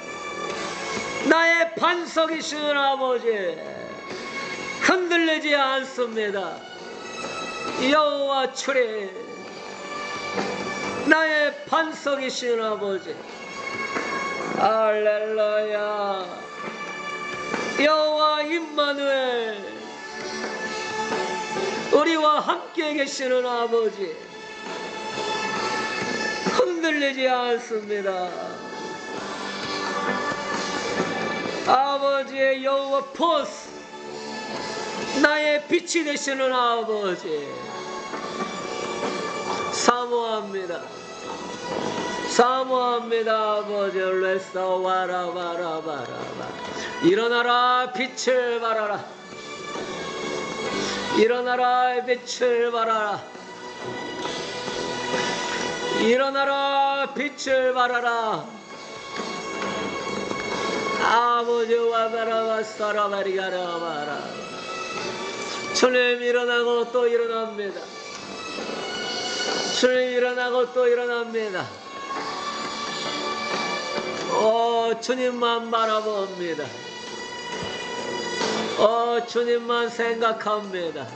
나의 반석이시는 아버지, 흔들리지 않습니다. 여호와 출이, 나의 반석이시는 아버지, 할렐루야. 여호와 임마누엘, 우리와 함께 계시는 아버지, 흔들리지 않습니다. 아버지의 여호와 포스, 나의 빛이 되시는 아버지, 사모합니다. 사모합니다. 아버지, 레사 와라바라바라바, 일어나라, 빛을 발하라. 일어나라, 빛을 발하라. 일어나라, 빛을 발하라. 아버지, 와바라바 사라바리가라바라. 주님, 일어나고 또 일어납니다. 주님, 일어나고 또 일어납니다. 오, 주님만 바라봅니다. 오, 주님만 생각합니다.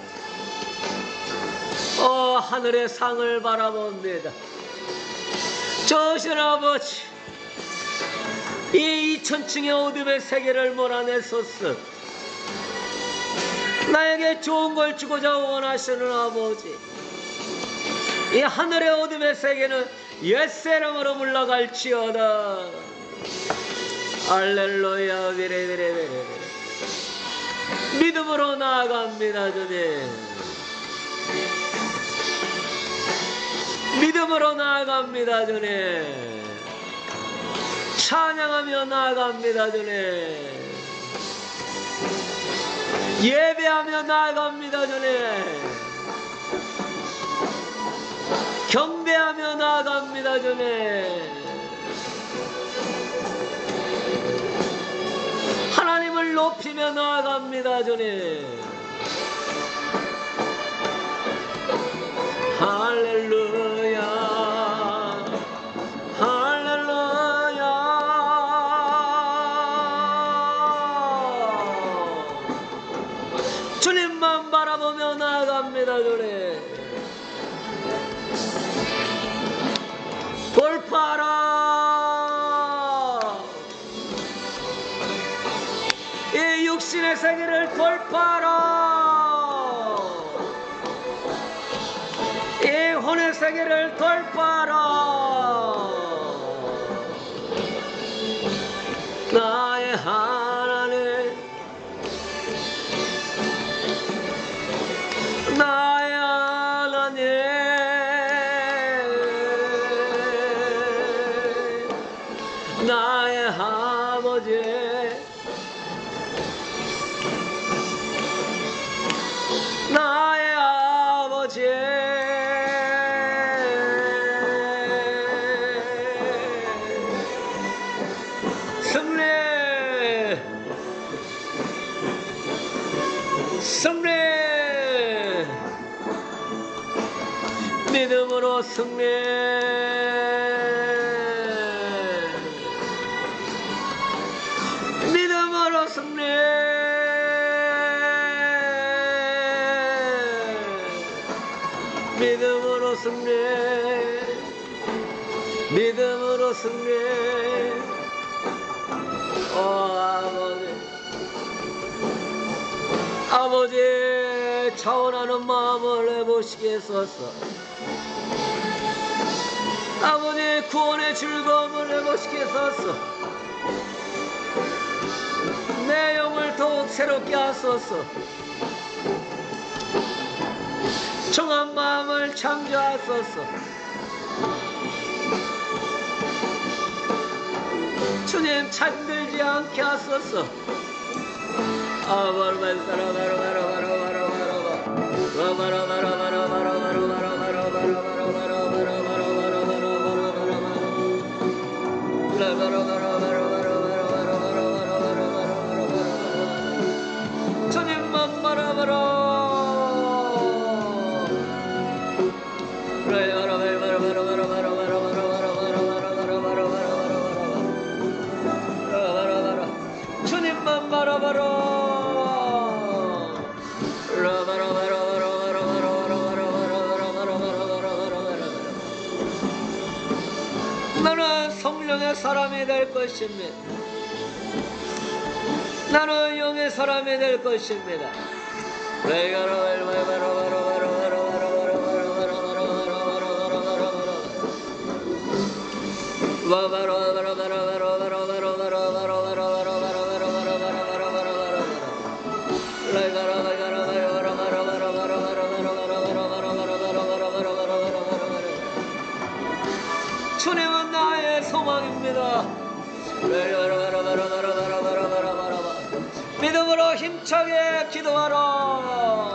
오, 하늘의 상을 바라봅니다. 좋으신 아버지, 이 이천층의 어둠의 세계를 몰아내소서. 나에게 좋은 걸 주고자 원하시는 아버지, 이 하늘의 어둠의 세계는 예수 이름으로 물러갈지어다. 할렐루야. 비레비레비레. 믿음으로 나아갑니다. 주님, 믿음으로 나아갑니다. 주님, 찬양하며 나아갑니다. 주님, 예배하며 나아갑니다. 주님, 경배하며 나아갑니다. 주님, 하나님을 높이며 나아갑니다. 주님, 할렐루야. 할렐루야. 주님만 바라보며 나아갑니다. 주님, 돌파하라. 이 육신의 세계를 돌파하라. 이 혼의 세계를 돌파하라. 나의 하나님, 나의 하나님, 나의 아버지, 나의 아버지, 믿음으로 승리. 믿음으로 승리. 믿음으로 승리. 믿음으로 승리. 오 아버지, 아버지 차원하는 마음을 해보시게 해소서. 아버지 구원의 즐거움을 해보시게 해소서. 내 영을 더욱 새롭게 하소서. 정한 마음을 창조하소서. 주님 잠들지 않게 하소서. 아 바로 바로 바로 바로 바로 바로 바로 바로 바로 바로 바로 바로 주님만 바라봐라. 주님만 바라봐라. 나는 성령의 사람이 될 것입니다. 나는 영의 사람이 될 것입니다. 주님은 나의 소망입니다. 믿음으로 힘차게 기도하라.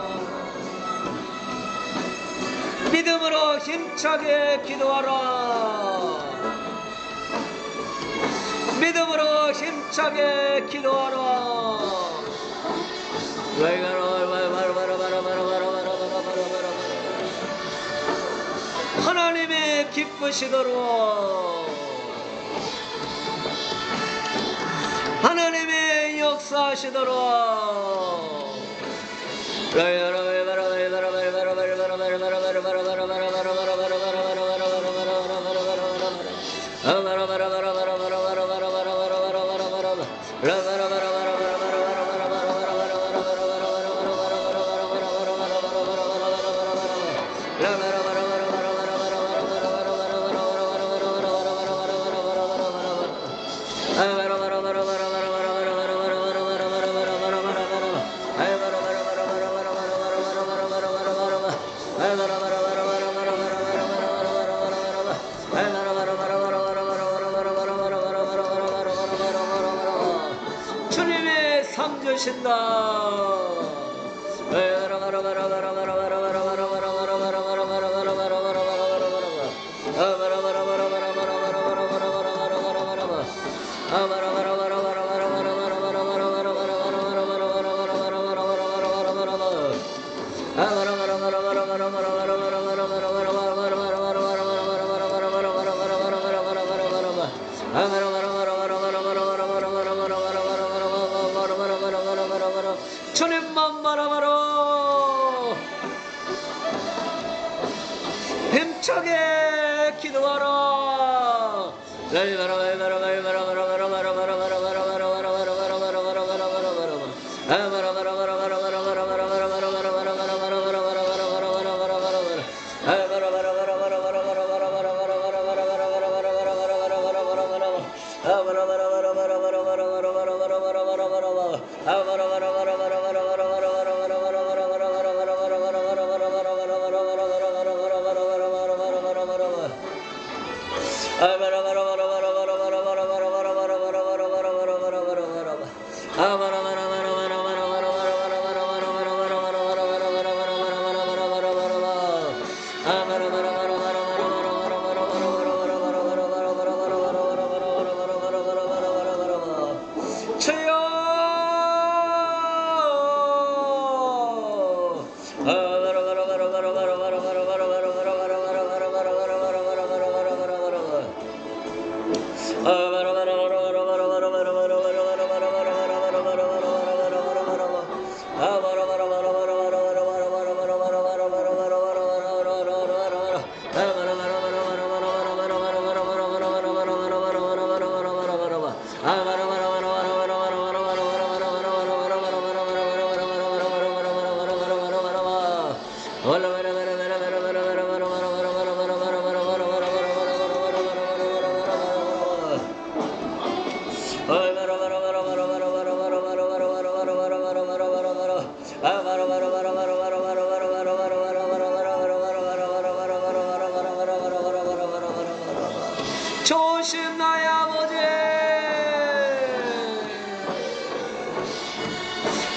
믿음으로 힘차게 기도하라. 믿음으로 힘차게 기도하라. 하나님이 기쁘시도록 하나님이 역사하시도록 주님이 상 주신다. 주님만 바라봐라. 힘차게 기도하라. 주여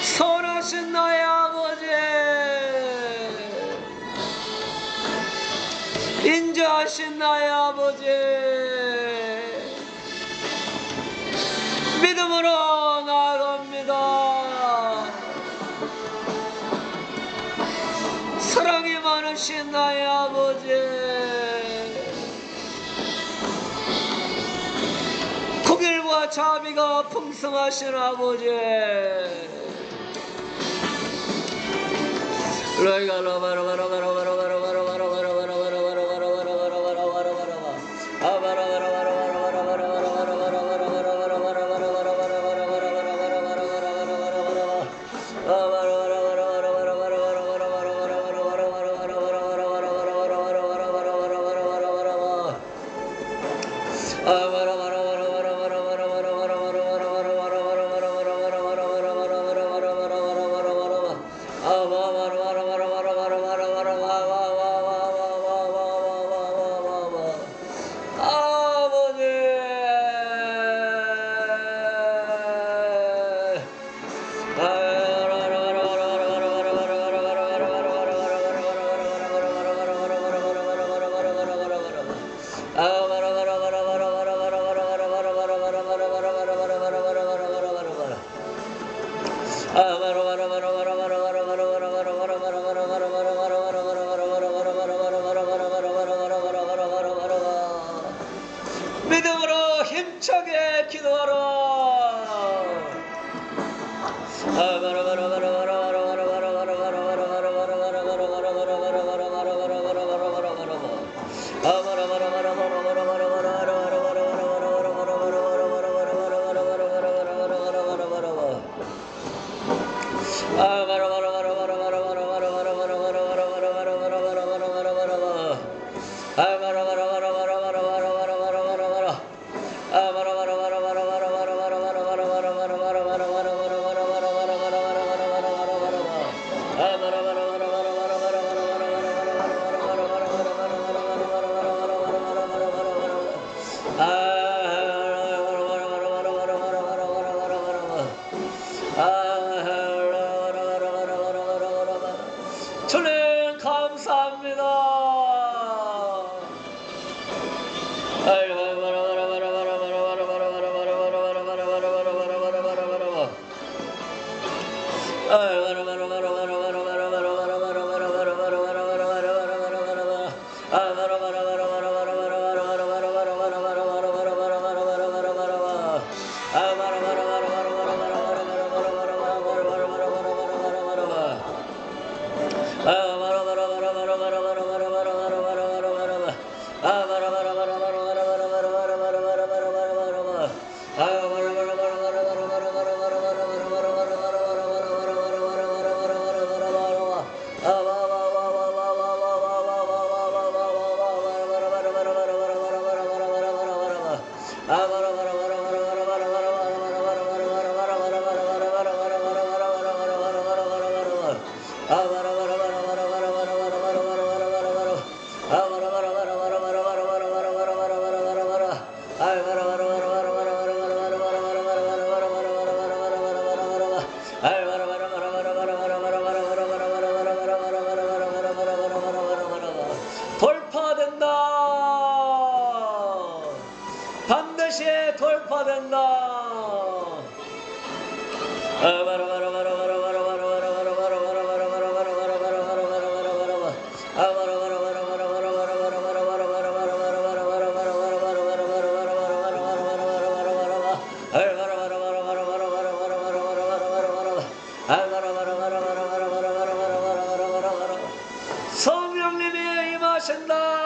선하신 나의 아버지, 인자하신 나의 아버지, 믿음으로 나아갑니다. 사랑이 많으신 나의 아버지, 긍휼과 자비가 풍성하신 아버지, 믿음으로 힘차게 기도하라. 주님 감사합니다. 돌파된다. 반드시 돌파된다. 성령님이 임하신다.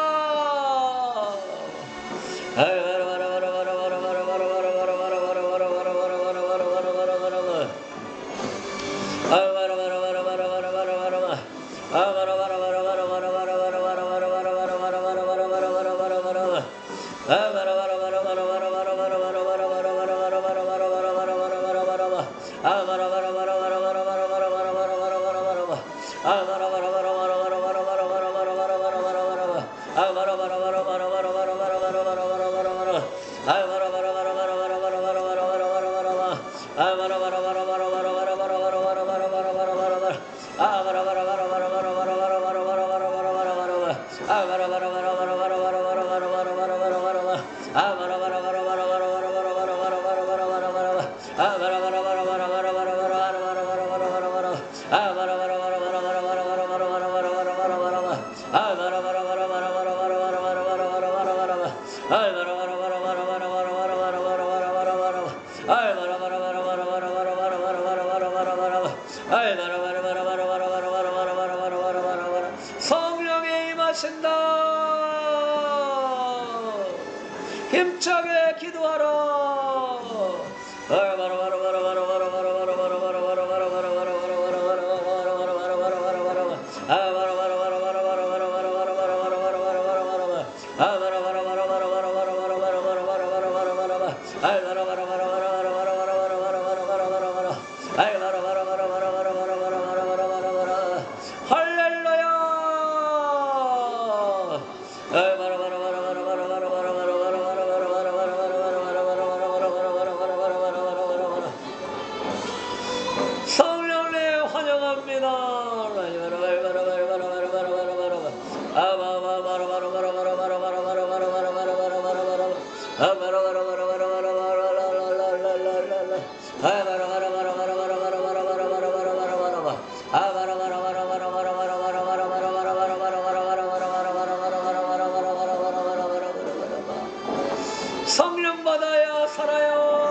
아, 성령이 임하신다. 힘차게 기도하라. 성령님 환영합니다. 성령 받아야 살아요.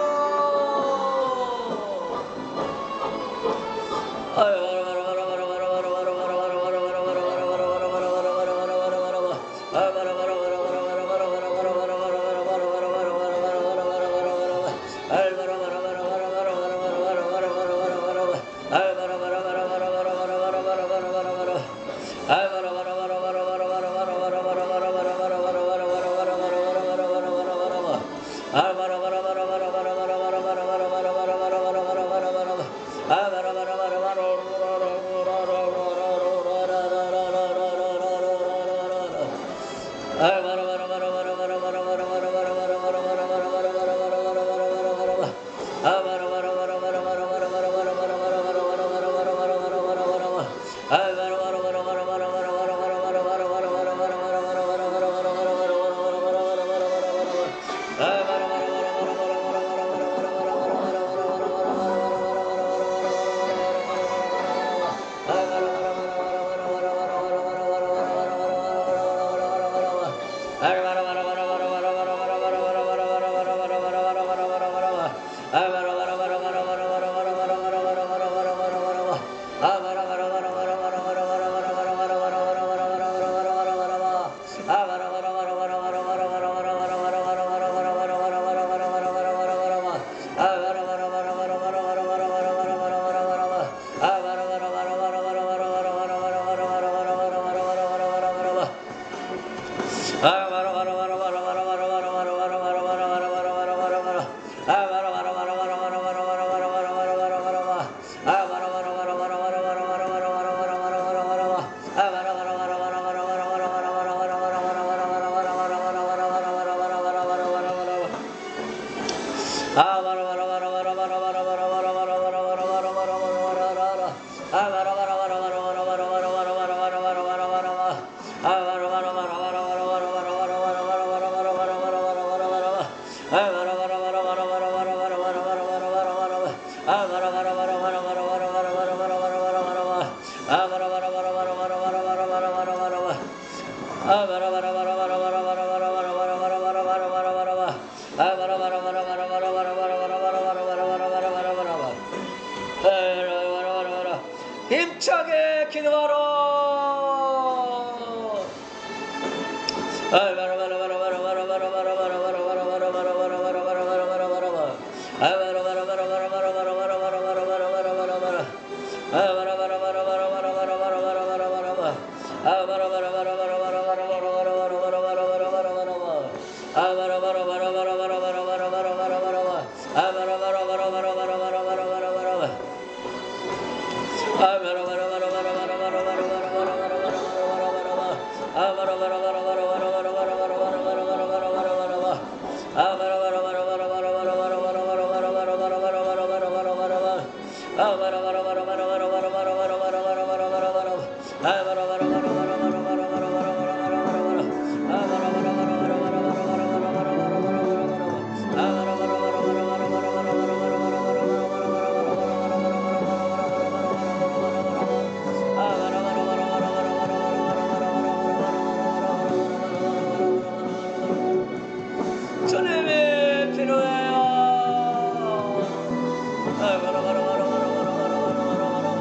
힘차게 기도하라. 주님이 필요해요.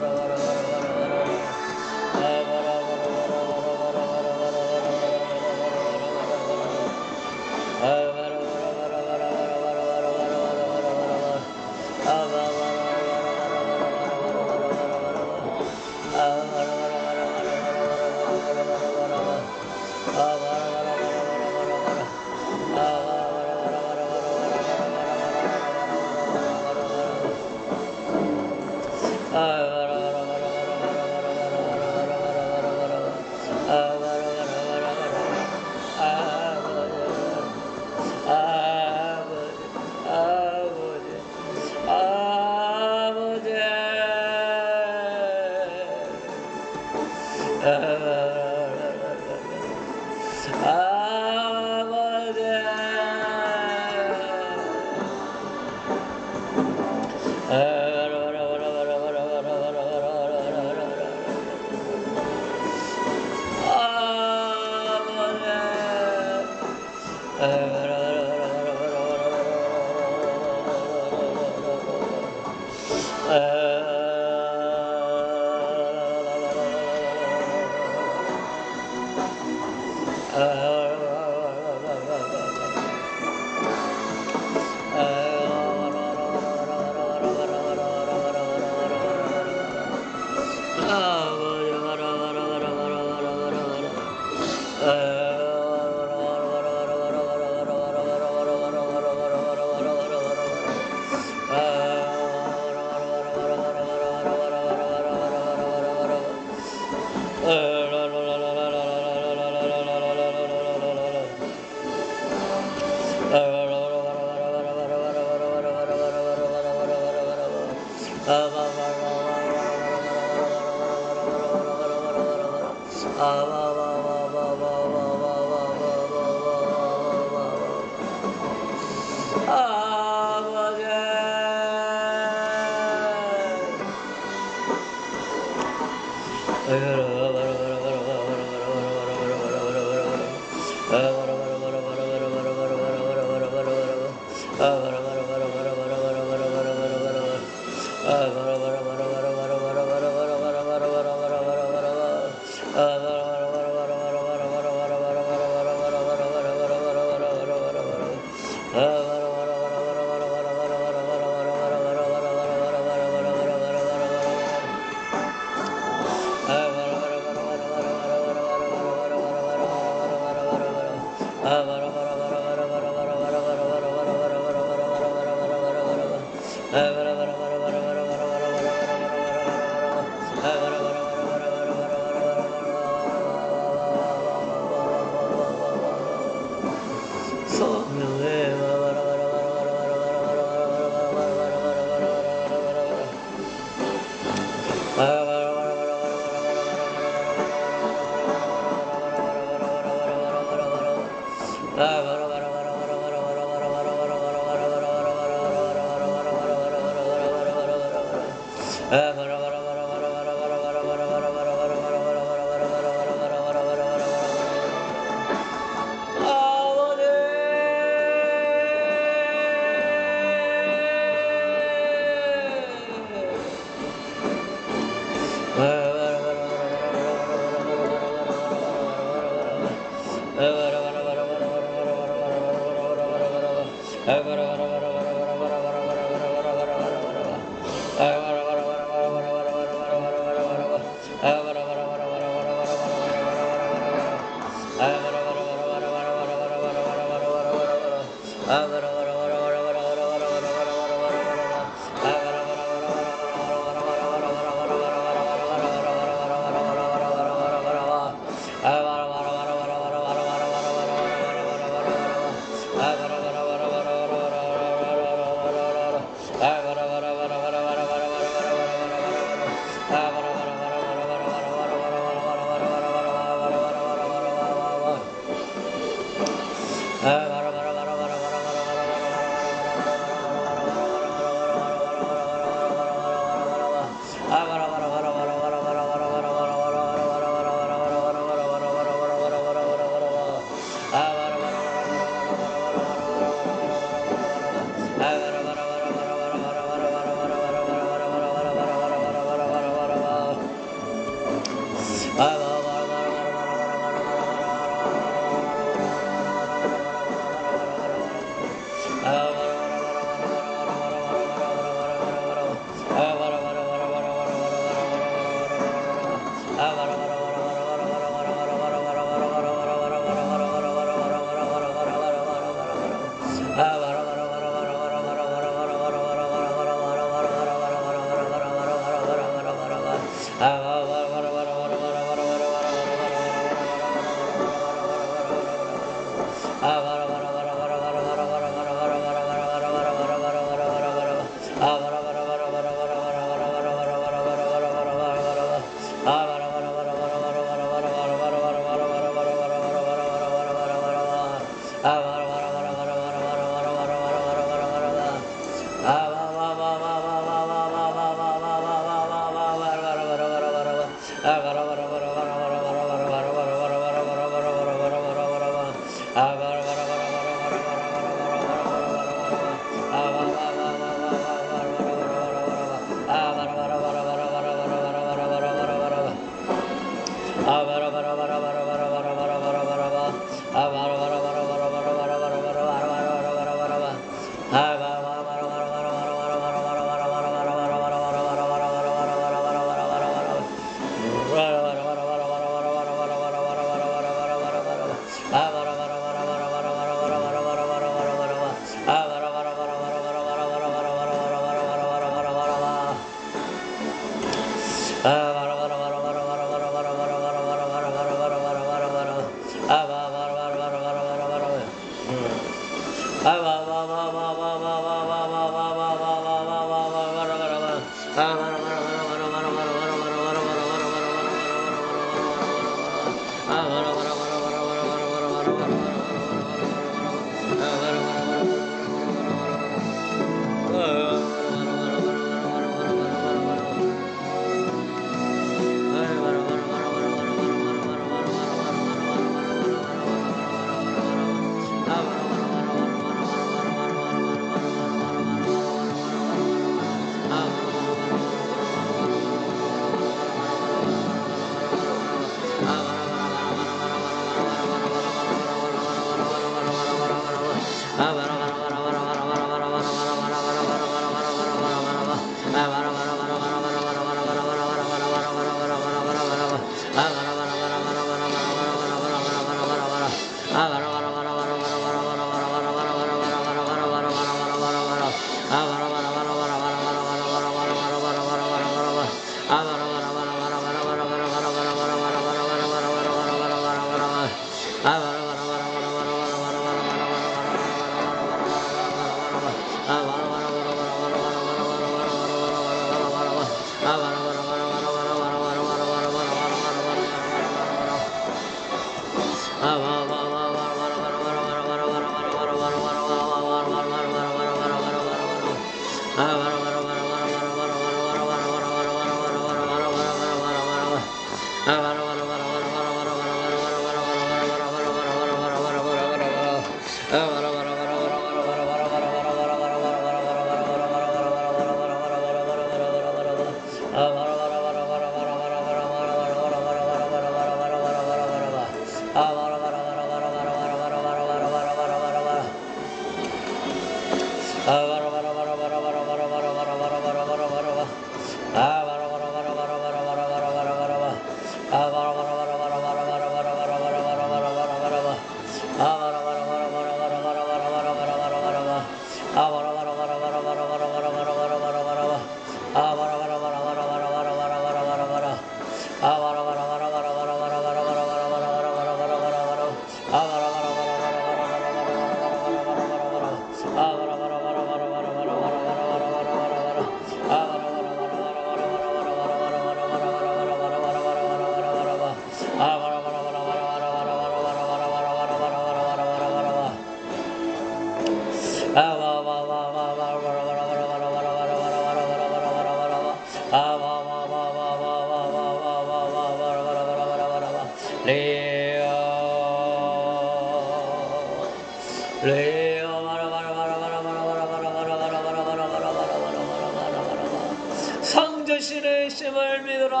상주신의 힘을 믿으라.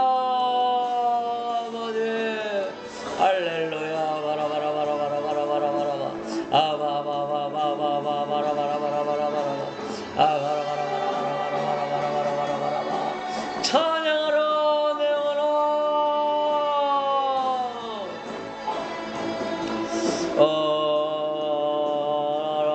아버지 할렐루야. 바라바라바라바라바라바라바라 아바바바바바바바바라바라바라바라 아바라바라바라바라바라바라바라 찬양하라 내 영혼아. 어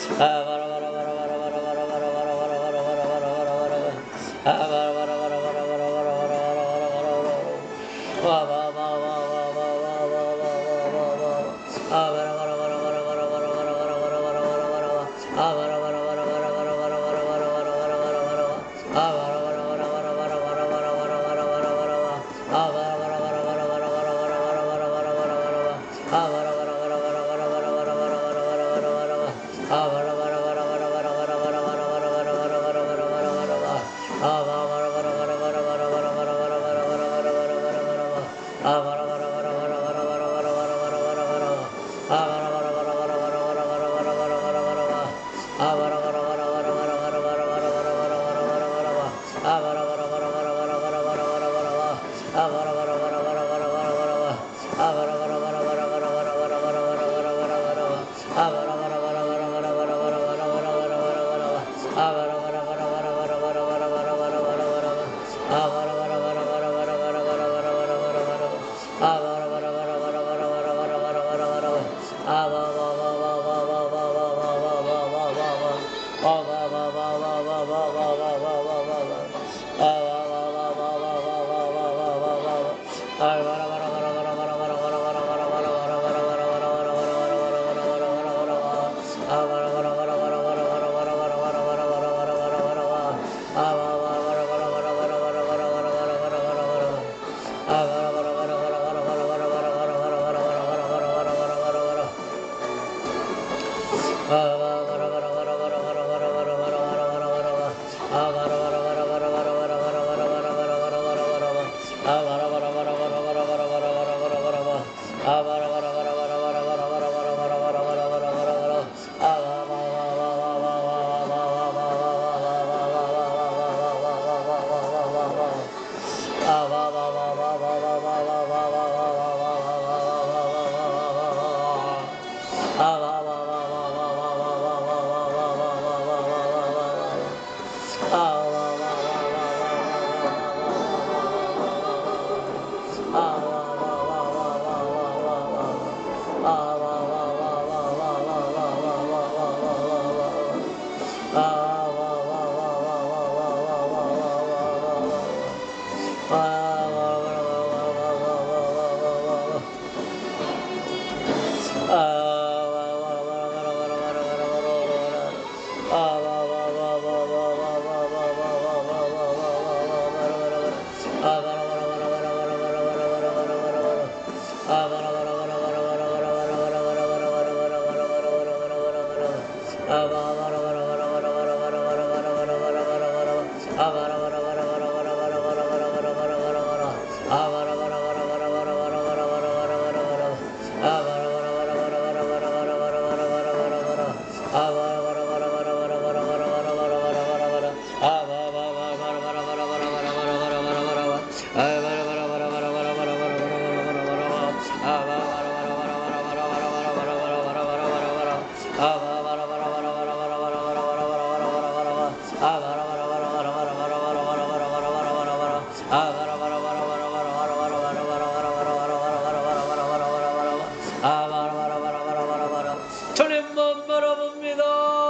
주님만 바라봅니다.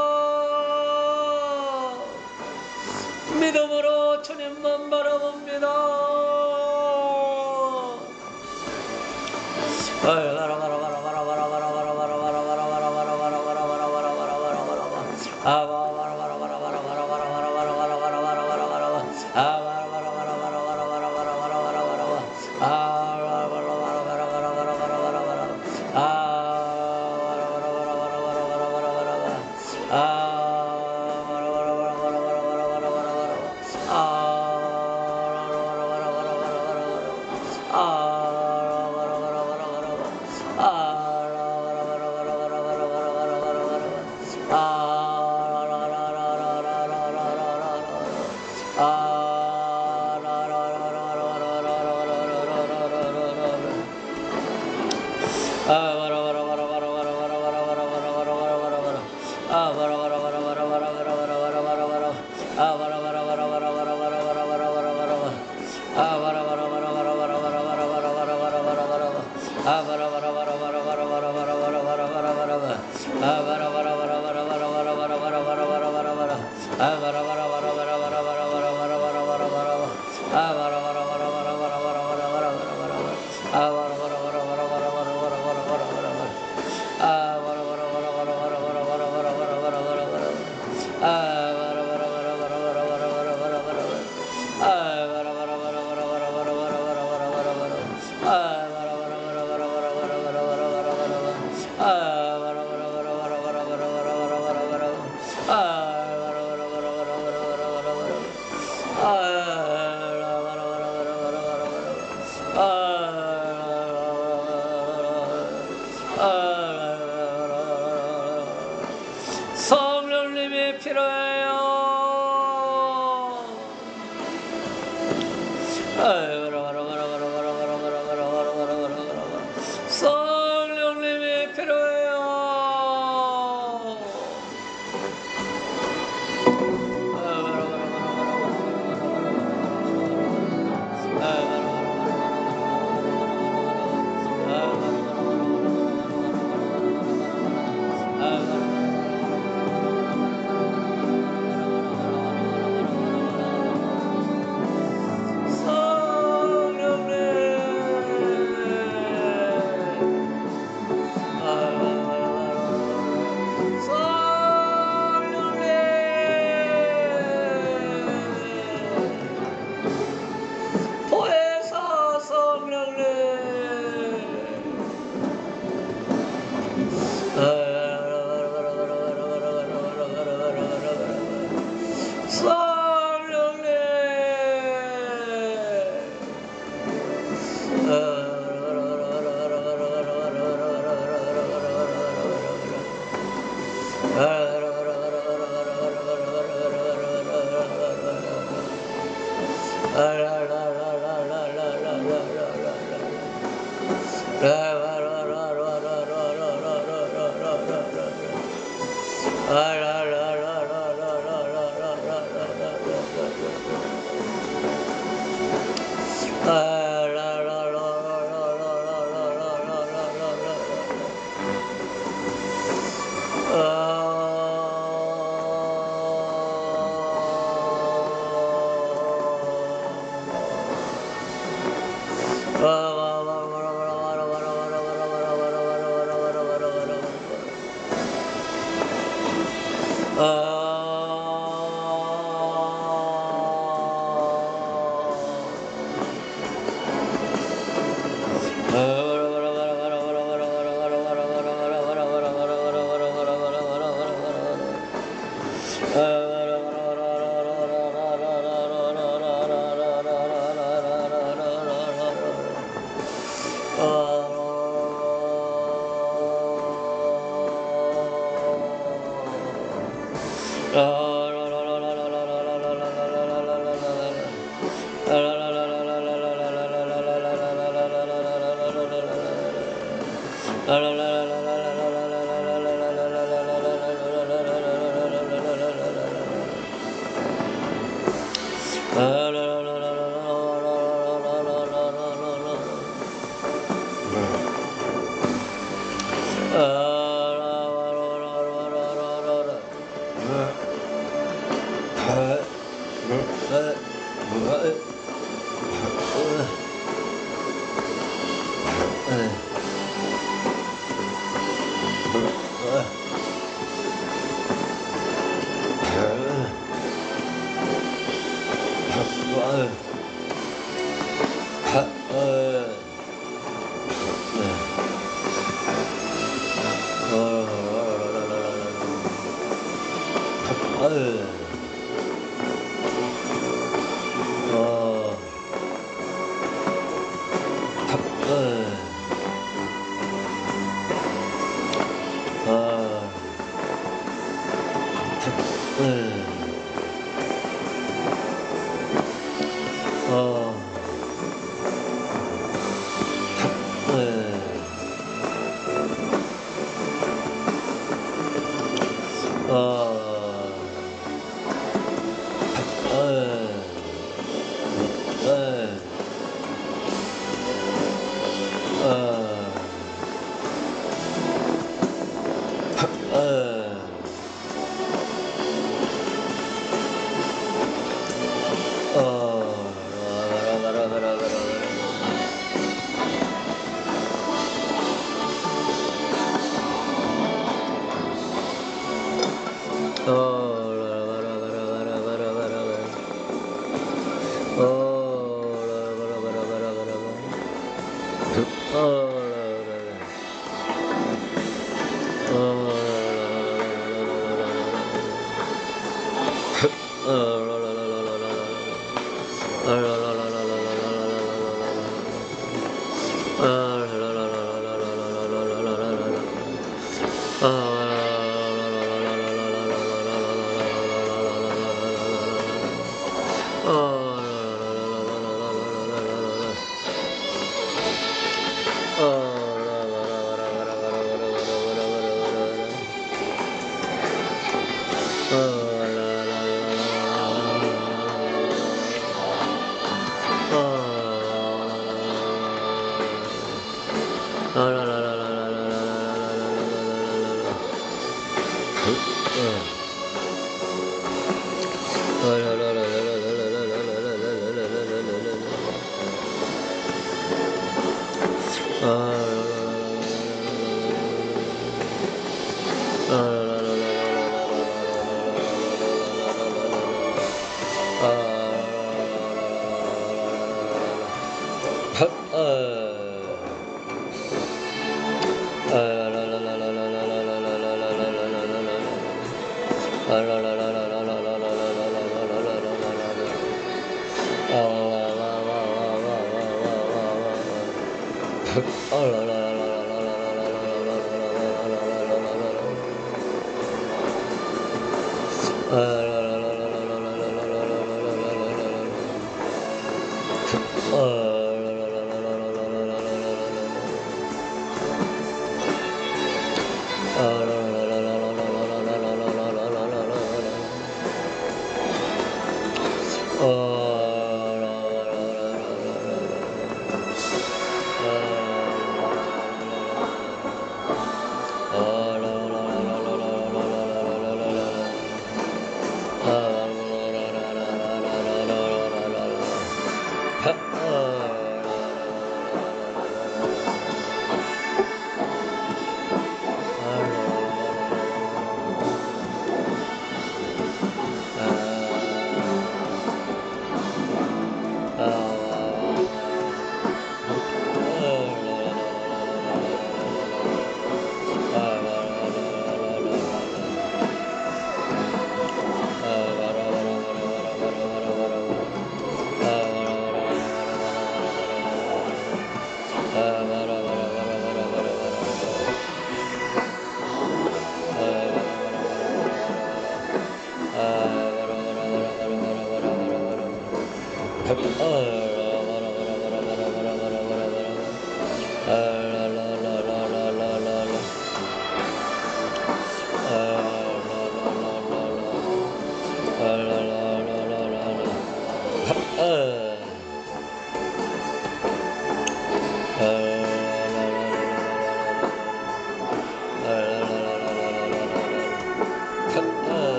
믿음으로 주님만 바라봅니다. Ah, 성령님이 필요해요. 성령님이 필요해요.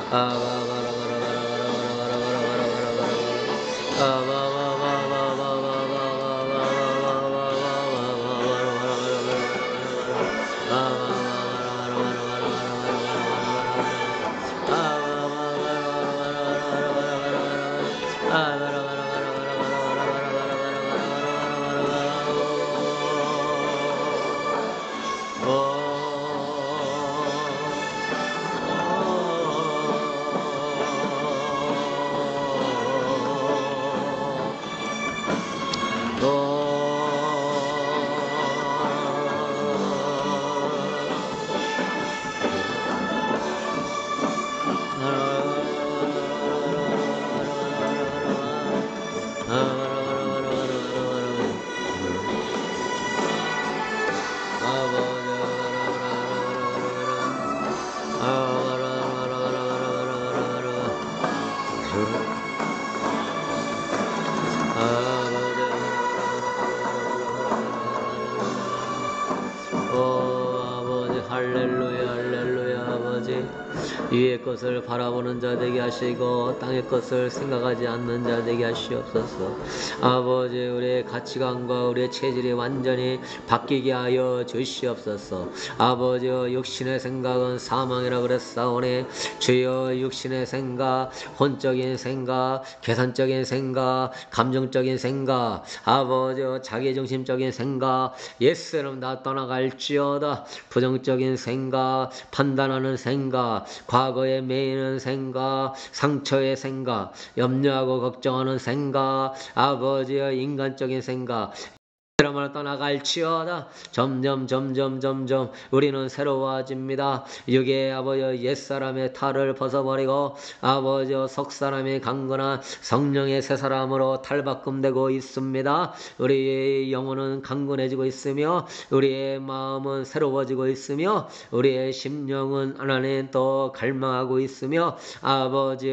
위의 것을 바라보는 자 되게 하시고 땅의 것을 생각하지 않는 자 되게 하시옵소서. 아버지, 우리의 가치관과 우리의 체질이 완전히 바뀌게 하여 주시옵소서. 아버지, 육신의 생각은 사망이라 그랬사오니 주여, 육신의 생각, 혼적인 생각, 계산적인 생각, 감정적인 생각, 아버지 자기중심적인 생각 예수님 다 떠나갈지어다. 부정적인 생각, 판단하는 생각, 과거에 매이는 생각, 상처의 생각, 염려하고 걱정하는 생각, 아버지의 인간적인 생각 사람을 떠나갈지어다. 점점 점점 점점 우리는 새로워집니다. 육의 아버지 옛사람의 탈을 벗어버리고 아버지 석사람의 강건한 성령의 새 사람으로 탈바꿈되고 있습니다. 우리의 영혼은 강건해지고 있으며 우리의 마음은 새로워지고 있으며 우리의 심령은 하나님 또 갈망하고 있으며 아버지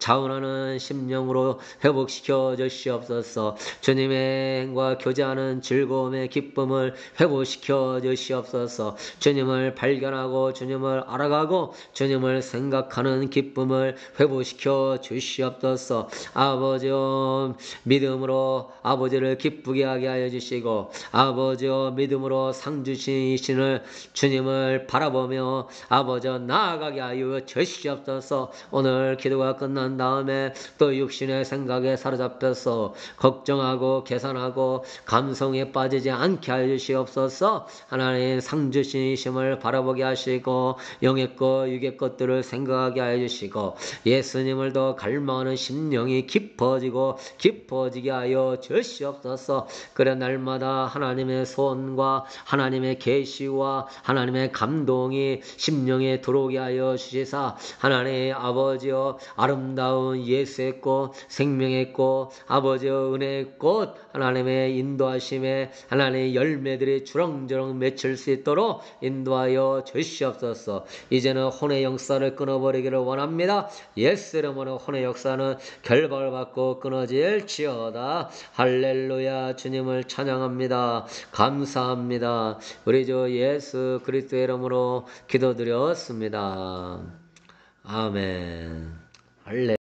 자원하는 심령으로 회복시켜 주시옵소서. 주님의 행과 교제하는 즐거움의 기쁨을 회복시켜 주시옵소서. 주님을 발견하고 주님을 알아가고 주님을 생각하는 기쁨을 회복시켜 주시옵소서. 아버지여, 믿음으로 아버지를 기쁘게 하게 하여 주시고 아버지여, 믿음으로 상 주시는 주님을 바라보며 아버지여 나아가게 하여 주시옵소서. 오늘 기도가 끝난 다음에 또 육신의 생각에 사로잡혀서 걱정하고 계산하고 감성에 빠지지 않게 하여 주시옵소서. 하나님 상 주시심을 바라보게 하시고 영의 것 육의 것들을 생각하게 하여 주시고 예수님을 더 갈망하는 심령이 깊어지고 깊어지게 하여 주시옵소서. 그래 날마다 하나님의 손과 하나님의 계시와 하나님의 감동이 심령에 들어오게 하여 주시사 하나님 아버지여, 아름다운 예수의 꽃, 생명의 꽃, 아버지여 은혜의 꽃, 하나님의 인도하심에 하나님의 열매들이 주렁주렁 맺힐 수 있도록 인도하여 주시옵소서. 이제는 혼의 역사를 끊어버리기를 원합니다. 예수 이름으로 혼의 역사는 결박을 받고 끊어질지어다. 할렐루야. 주님을 찬양합니다. 감사합니다. 우리 주 예수 그리스도의 이름으로 기도드렸습니다. 아멘. 할렐루야.